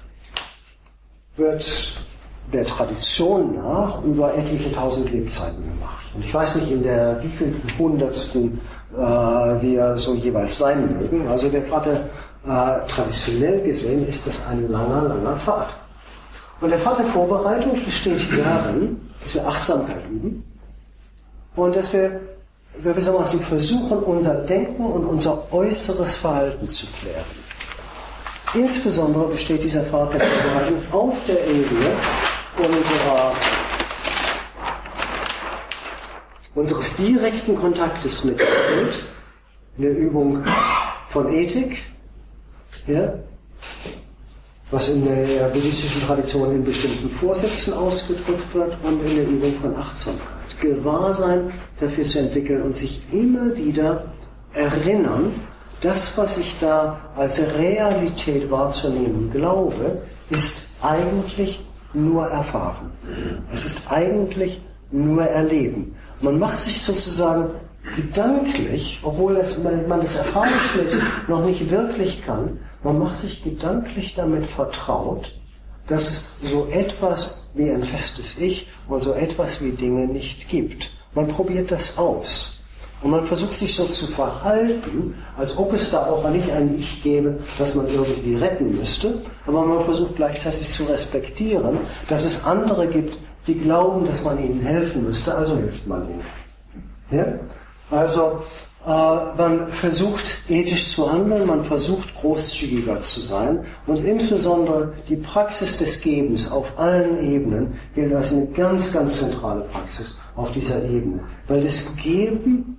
Speaker 1: wird der Tradition nach über etliche 1000 Lebzeiten gemacht. Und ich weiß nicht, in der wievielten Hundertsten wir so jeweils sein mögen. Also der Pfad, traditionell gesehen, ist das ein langer, langer Pfad. Und der Pfad der Vorbereitung besteht darin, dass wir Achtsamkeit üben und dass wir gewissermaßen versuchen, unser Denken und unser äußeres Verhalten zu klären. Insbesondere besteht dieser Pfad der Vorbereitung auf der Ebene unseres direkten Kontaktes mit der Welt, in der Übung von Ethik, ja, was in der buddhistischen Tradition in bestimmten Vorsätzen ausgedrückt wird, und in der Übung von Achtsamkeit. Gewahrsein dafür zu entwickeln und sich immer wieder erinnern, das, was ich da als Realität wahrzunehmen glaube, ist eigentlich nur Erfahren. Es ist eigentlich nur Erleben. Man macht sich sozusagen gedanklich, obwohl man das erfahrungsmäßig noch nicht wirklich kann, man macht sich gedanklich damit vertraut, dass es so etwas wie ein festes Ich und so etwas wie Dinge nicht gibt. Man probiert das aus. Und man versucht sich so zu verhalten, als ob es da auch nicht ein Ich gäbe, das man irgendwie retten müsste. Aber man versucht gleichzeitig zu respektieren, dass es andere gibt, die glauben, dass man ihnen helfen müsste, also hilft man ihnen. Ja? Also man versucht ethisch zu handeln, man versucht großzügiger zu sein, und insbesondere die Praxis des Gebens auf allen Ebenen gilt als eine ganz, ganz zentrale Praxis auf dieser Ebene. Weil das Geben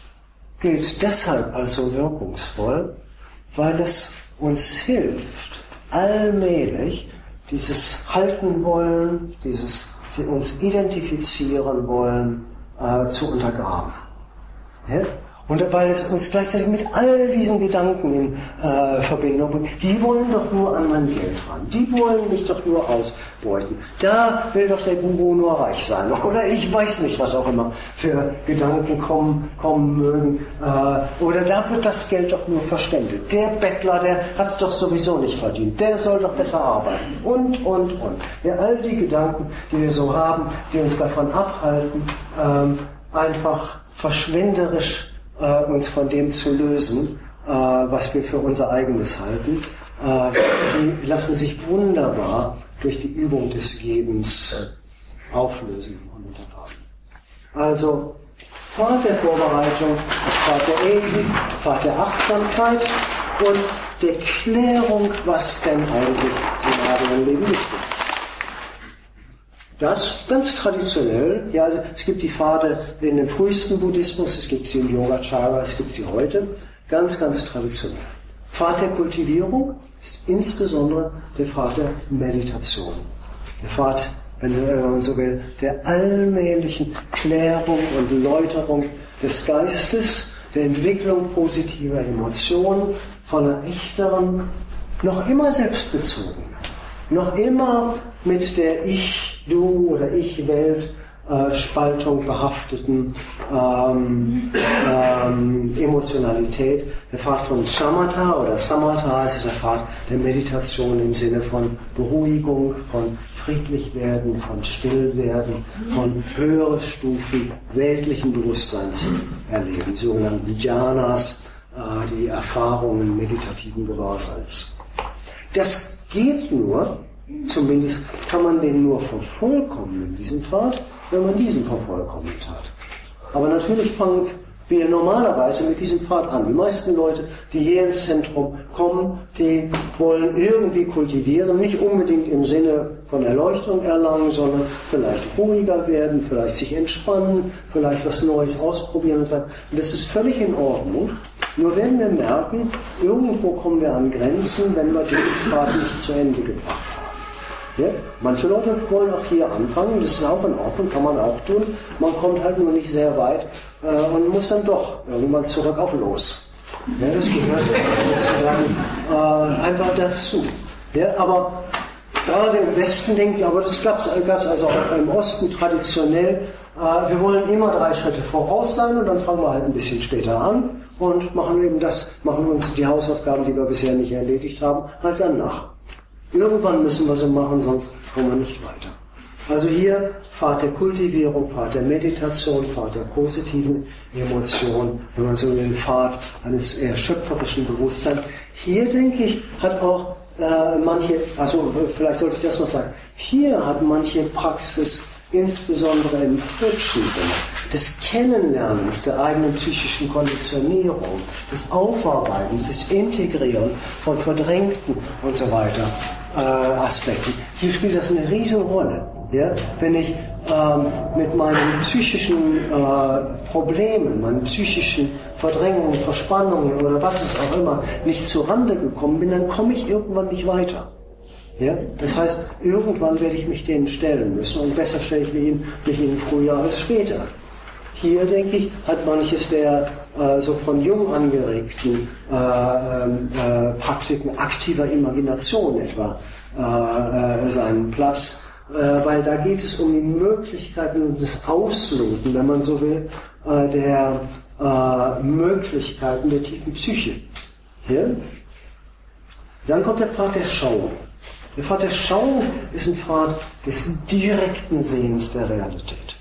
Speaker 1: gilt deshalb als so wirkungsvoll, weil es uns hilft, allmählich dieses Halten wollen, dieses uns identifizieren wollen, zu untergraben. Ja? Und weil es uns gleichzeitig mit all diesen Gedanken in Verbindung bringt, die wollen doch nur an mein Geld ran, die wollen mich doch nur ausbeuten, da will doch der Guru nur reich sein, oder ich weiß nicht, was auch immer für Gedanken kommen mögen, oder da wird das Geld doch nur verschwendet, der Bettler, der hat es doch sowieso nicht verdient, der soll doch besser arbeiten, und. Ja, all die Gedanken, die wir so haben, die uns davon abhalten, einfach verschwenderisch uns von dem zu lösen, was wir für unser eigenes halten, die lassen sich wunderbar durch die Übung des Gebens auflösen und untergraben. Also Pfad der Vorbereitung, das Pfad der Ethik, Pfad der Achtsamkeit und der Klärung, was denn eigentlich im eigenen Leben wichtig ist. Das ganz traditionell, ja, also es gibt die Pfade in dem frühesten Buddhismus, es gibt sie im Yogacara, es gibt sie heute, ganz, ganz traditionell. Pfad der Kultivierung ist insbesondere der Pfad der Meditation. Der Pfad, wenn man so will, der allmählichen Klärung und Läuterung des Geistes, der Entwicklung positiver Emotionen, von einer echteren, noch immer selbstbezogenen, noch immer mit der Ich-Du- oder Ich-Welt Spaltung behafteten Emotionalität. Der Pfad von Shamatha oder Samatha ist der Pfad der Meditation im Sinne von Beruhigung, von Friedlichwerden, von Stillwerden, von höheren Stufen weltlichen Bewusstseins erleben, die sogenannten Jhanas, die Erfahrungen meditativen Gewahrseins. Das geht nur, zumindest kann man den nur vervollkommnen, diesen Pfad, wenn man diesen vervollkommnet hat. Aber natürlich fangen wir normalerweise mit diesem Pfad an. Die meisten Leute, die hier ins Zentrum kommen, die wollen irgendwie kultivieren, nicht unbedingt im Sinne von Erleuchtung erlangen, sondern vielleicht ruhiger werden, vielleicht sich entspannen, vielleicht was Neues ausprobieren und so weiter. Und das ist völlig in Ordnung. Nur werden wir merken, irgendwo kommen wir an Grenzen, wenn wir diesen Pfad nicht zu Ende gebracht haben. Ja? Manche Leute wollen auch hier anfangen, das ist auch in Ordnung, kann man auch tun. Man kommt halt nur nicht sehr weit und muss dann doch irgendwann zurück auf Los. Ja, das gehört sozusagen einfach dazu. Ja, aber gerade im Westen denkt ihr, aber das gab es also auch im Osten traditionell. Wir wollen immer 3 Schritte voraus sein und dann fangen wir halt ein bisschen später an und machen uns die Hausaufgaben, die wir bisher nicht erledigt haben, halt dann nach. Irgendwann müssen wir so machen, sonst kommen wir nicht weiter. Also hier Pfad der Kultivierung, Pfad der Meditation, Pfad der positiven Emotionen, wenn man so will, Pfad eines eher schöpferischen Bewusstseins. Hier, denke ich, hat auch vielleicht sollte ich das noch sagen, hier hat manche Praxis, insbesondere im Frutschen Sinne, des Kennenlernens der eigenen psychischen Konditionierung, des Aufarbeitens, des Integrieren von verdrängten und so weiter Aspekten. Hier spielt das eine Riesenrolle. Ja? Wenn ich mit meinen psychischen Problemen, meinen psychischen Verdrängungen, Verspannungen oder was es auch immer nicht zurande gekommen bin, dann komme ich irgendwann nicht weiter. Ja? Das heißt, irgendwann werde ich mich denen stellen müssen und besser stelle ich mich ihnen früher als später. Hier, denke ich, hat manches der so von jung angeregten Praktiken aktiver Imagination etwa seinen Platz, weil da geht es um die Möglichkeiten des Ausloten, wenn man so will, der Möglichkeiten der tiefen Psyche. Ja? Dann kommt der Pfad der Schauung. Der Pfad der Schauung ist ein Pfad des direkten Sehens der Realität.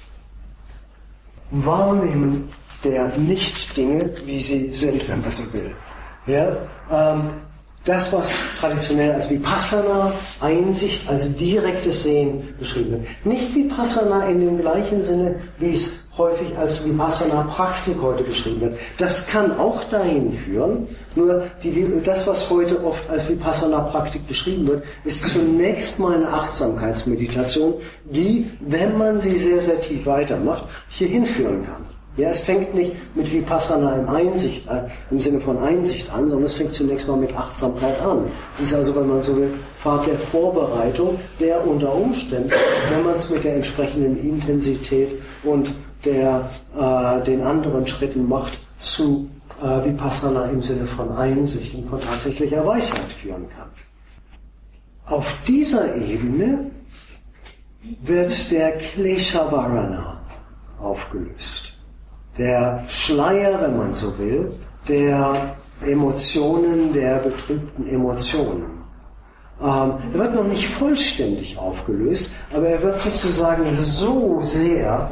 Speaker 1: Wahrnehmen der Nicht-Dinge, wie sie sind, wenn man so will. Ja? Das, was traditionell als Vipassana, Einsicht, also direktes Sehen beschrieben wird. Nicht Vipassana in dem gleichen Sinne, wie es häufig als Vipassana-Praktik heute beschrieben wird. Das kann auch dahin führen, nur das, was heute oft als Vipassana-Praktik beschrieben wird, ist zunächst mal eine Achtsamkeitsmeditation, die, wenn man sie sehr, sehr tief weitermacht, hier hinführen kann. Ja, es fängt nicht mit Vipassana im Sinne von Einsicht an, sondern es fängt zunächst mal mit Achtsamkeit an. Es ist also, wenn man so will, Pfad der Vorbereitung, der unter Umständen, wenn man es mit der entsprechenden Intensität und den anderen Schritten macht, zu Vipassana im Sinne von Einsicht und von tatsächlicher Weisheit führen kann. Auf dieser Ebene wird der Klesha-Varana aufgelöst. Der Schleier, wenn man so will, der Emotionen, der betrübten Emotionen. Er wird noch nicht vollständig aufgelöst, aber er wird sozusagen so sehr,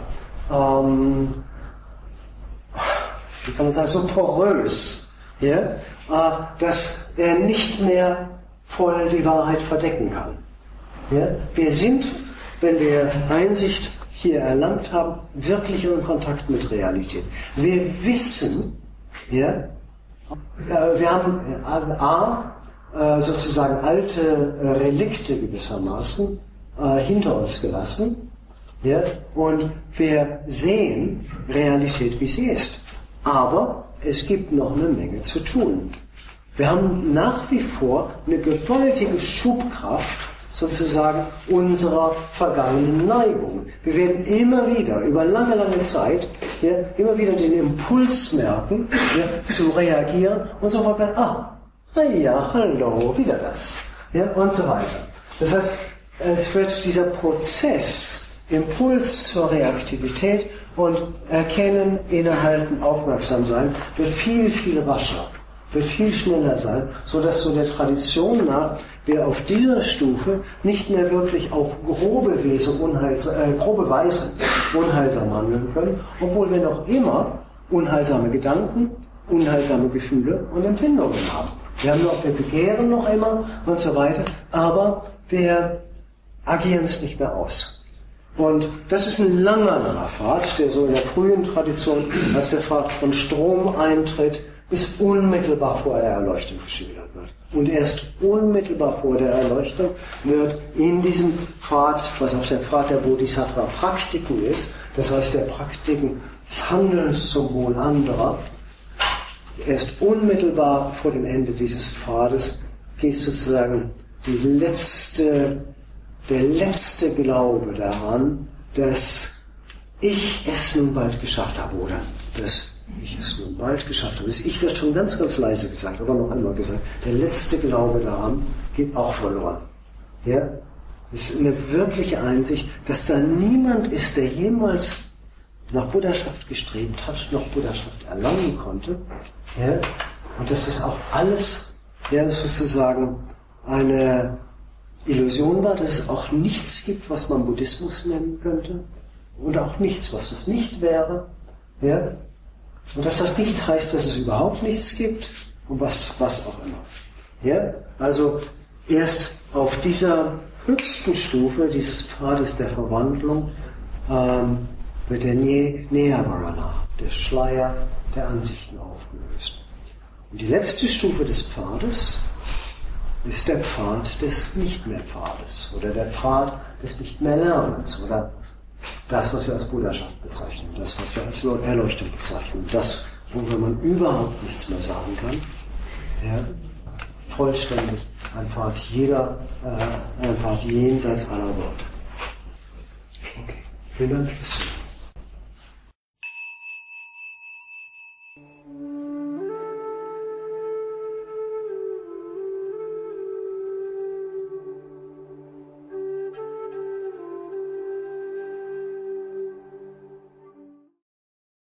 Speaker 1: wie kann man sagen, so porös, ja, dass er nicht mehr voll die Wahrheit verdecken kann. Ja? Wir sind, wenn wir Einsicht hier erlangt haben, wirklich in Kontakt mit Realität. Wir wissen, ja, wir haben sozusagen alte Relikte gewissermaßen hinter uns gelassen, ja, und wir sehen Realität, wie sie ist. Aber es gibt noch eine Menge zu tun. Wir haben nach wie vor eine gewaltige Schubkraft sozusagen unserer vergangenen Neigung. Wir werden immer wieder, über lange, lange Zeit, ja, immer wieder den Impuls merken, ja, zu reagieren und so weiter. Ja, hallo, wieder das. Ja, und so weiter. Das heißt, es wird dieser Prozess, Impuls zur Reaktivität und Erkennen, Innehalten, Aufmerksam sein, wird viel, viel rascher, wird viel schneller sein, sodass so der Tradition nach wir auf dieser Stufe nicht mehr wirklich auf grobe Weise unheilsam handeln können, obwohl wir noch immer unheilsame Gedanken, unheilsame Gefühle und Empfindungen haben. Wir haben noch das Begehren noch immer und so weiter, aber wir agieren es nicht mehr aus. Und das ist ein langer, langer Pfad, der so in der frühen Tradition als der Pfad von Strom eintritt, bis unmittelbar vor der Erleuchtung geschildert wird. Und erst unmittelbar vor der Erleuchtung wird in diesem Pfad, was auch der Pfad der Bodhisattva-Praktiken ist, das heißt der Praktiken des Handelns zum Wohl anderer, erst unmittelbar vor dem Ende dieses Pfades geht sozusagen der letzte Glaube daran, dass ich es nun bald geschafft habe, oder dass ich es nun bald geschafft habe. Das Ich wird schon ganz, ganz leise gesagt, aber noch einmal gesagt. Der letzte Glaube daran geht auch verloren. Ja? Es ist eine wirkliche Einsicht, dass da niemand ist, der jemals nach Buddhaschaft gestrebt hat, noch Buddhaschaft erlangen konnte. Ja? Und dass das auch alles, ja, sozusagen eine Illusion war, dass es auch nichts gibt, was man Buddhismus nennen könnte. Und auch nichts, was es nicht wäre. Ja? Und dass das nichts heißt, dass es überhaupt nichts gibt und was auch immer. Ja? Also erst auf dieser höchsten Stufe dieses Pfades der Verwandlung wird der Nirvana, der Schleier der Ansichten aufgelöst. Und die letzte Stufe des Pfades ist der Pfad des Nicht-mehr-Pfades oder der Pfad des Nicht-mehr-Lernens oder das, was wir als Buddhaschaft bezeichnen, das, was wir als Erleuchtung bezeichnen, das, worüber man überhaupt nichts mehr sagen kann, ja, vollständig ein Pfad jenseits aller Worte. Okay, vielen Dank fürs Zuhören.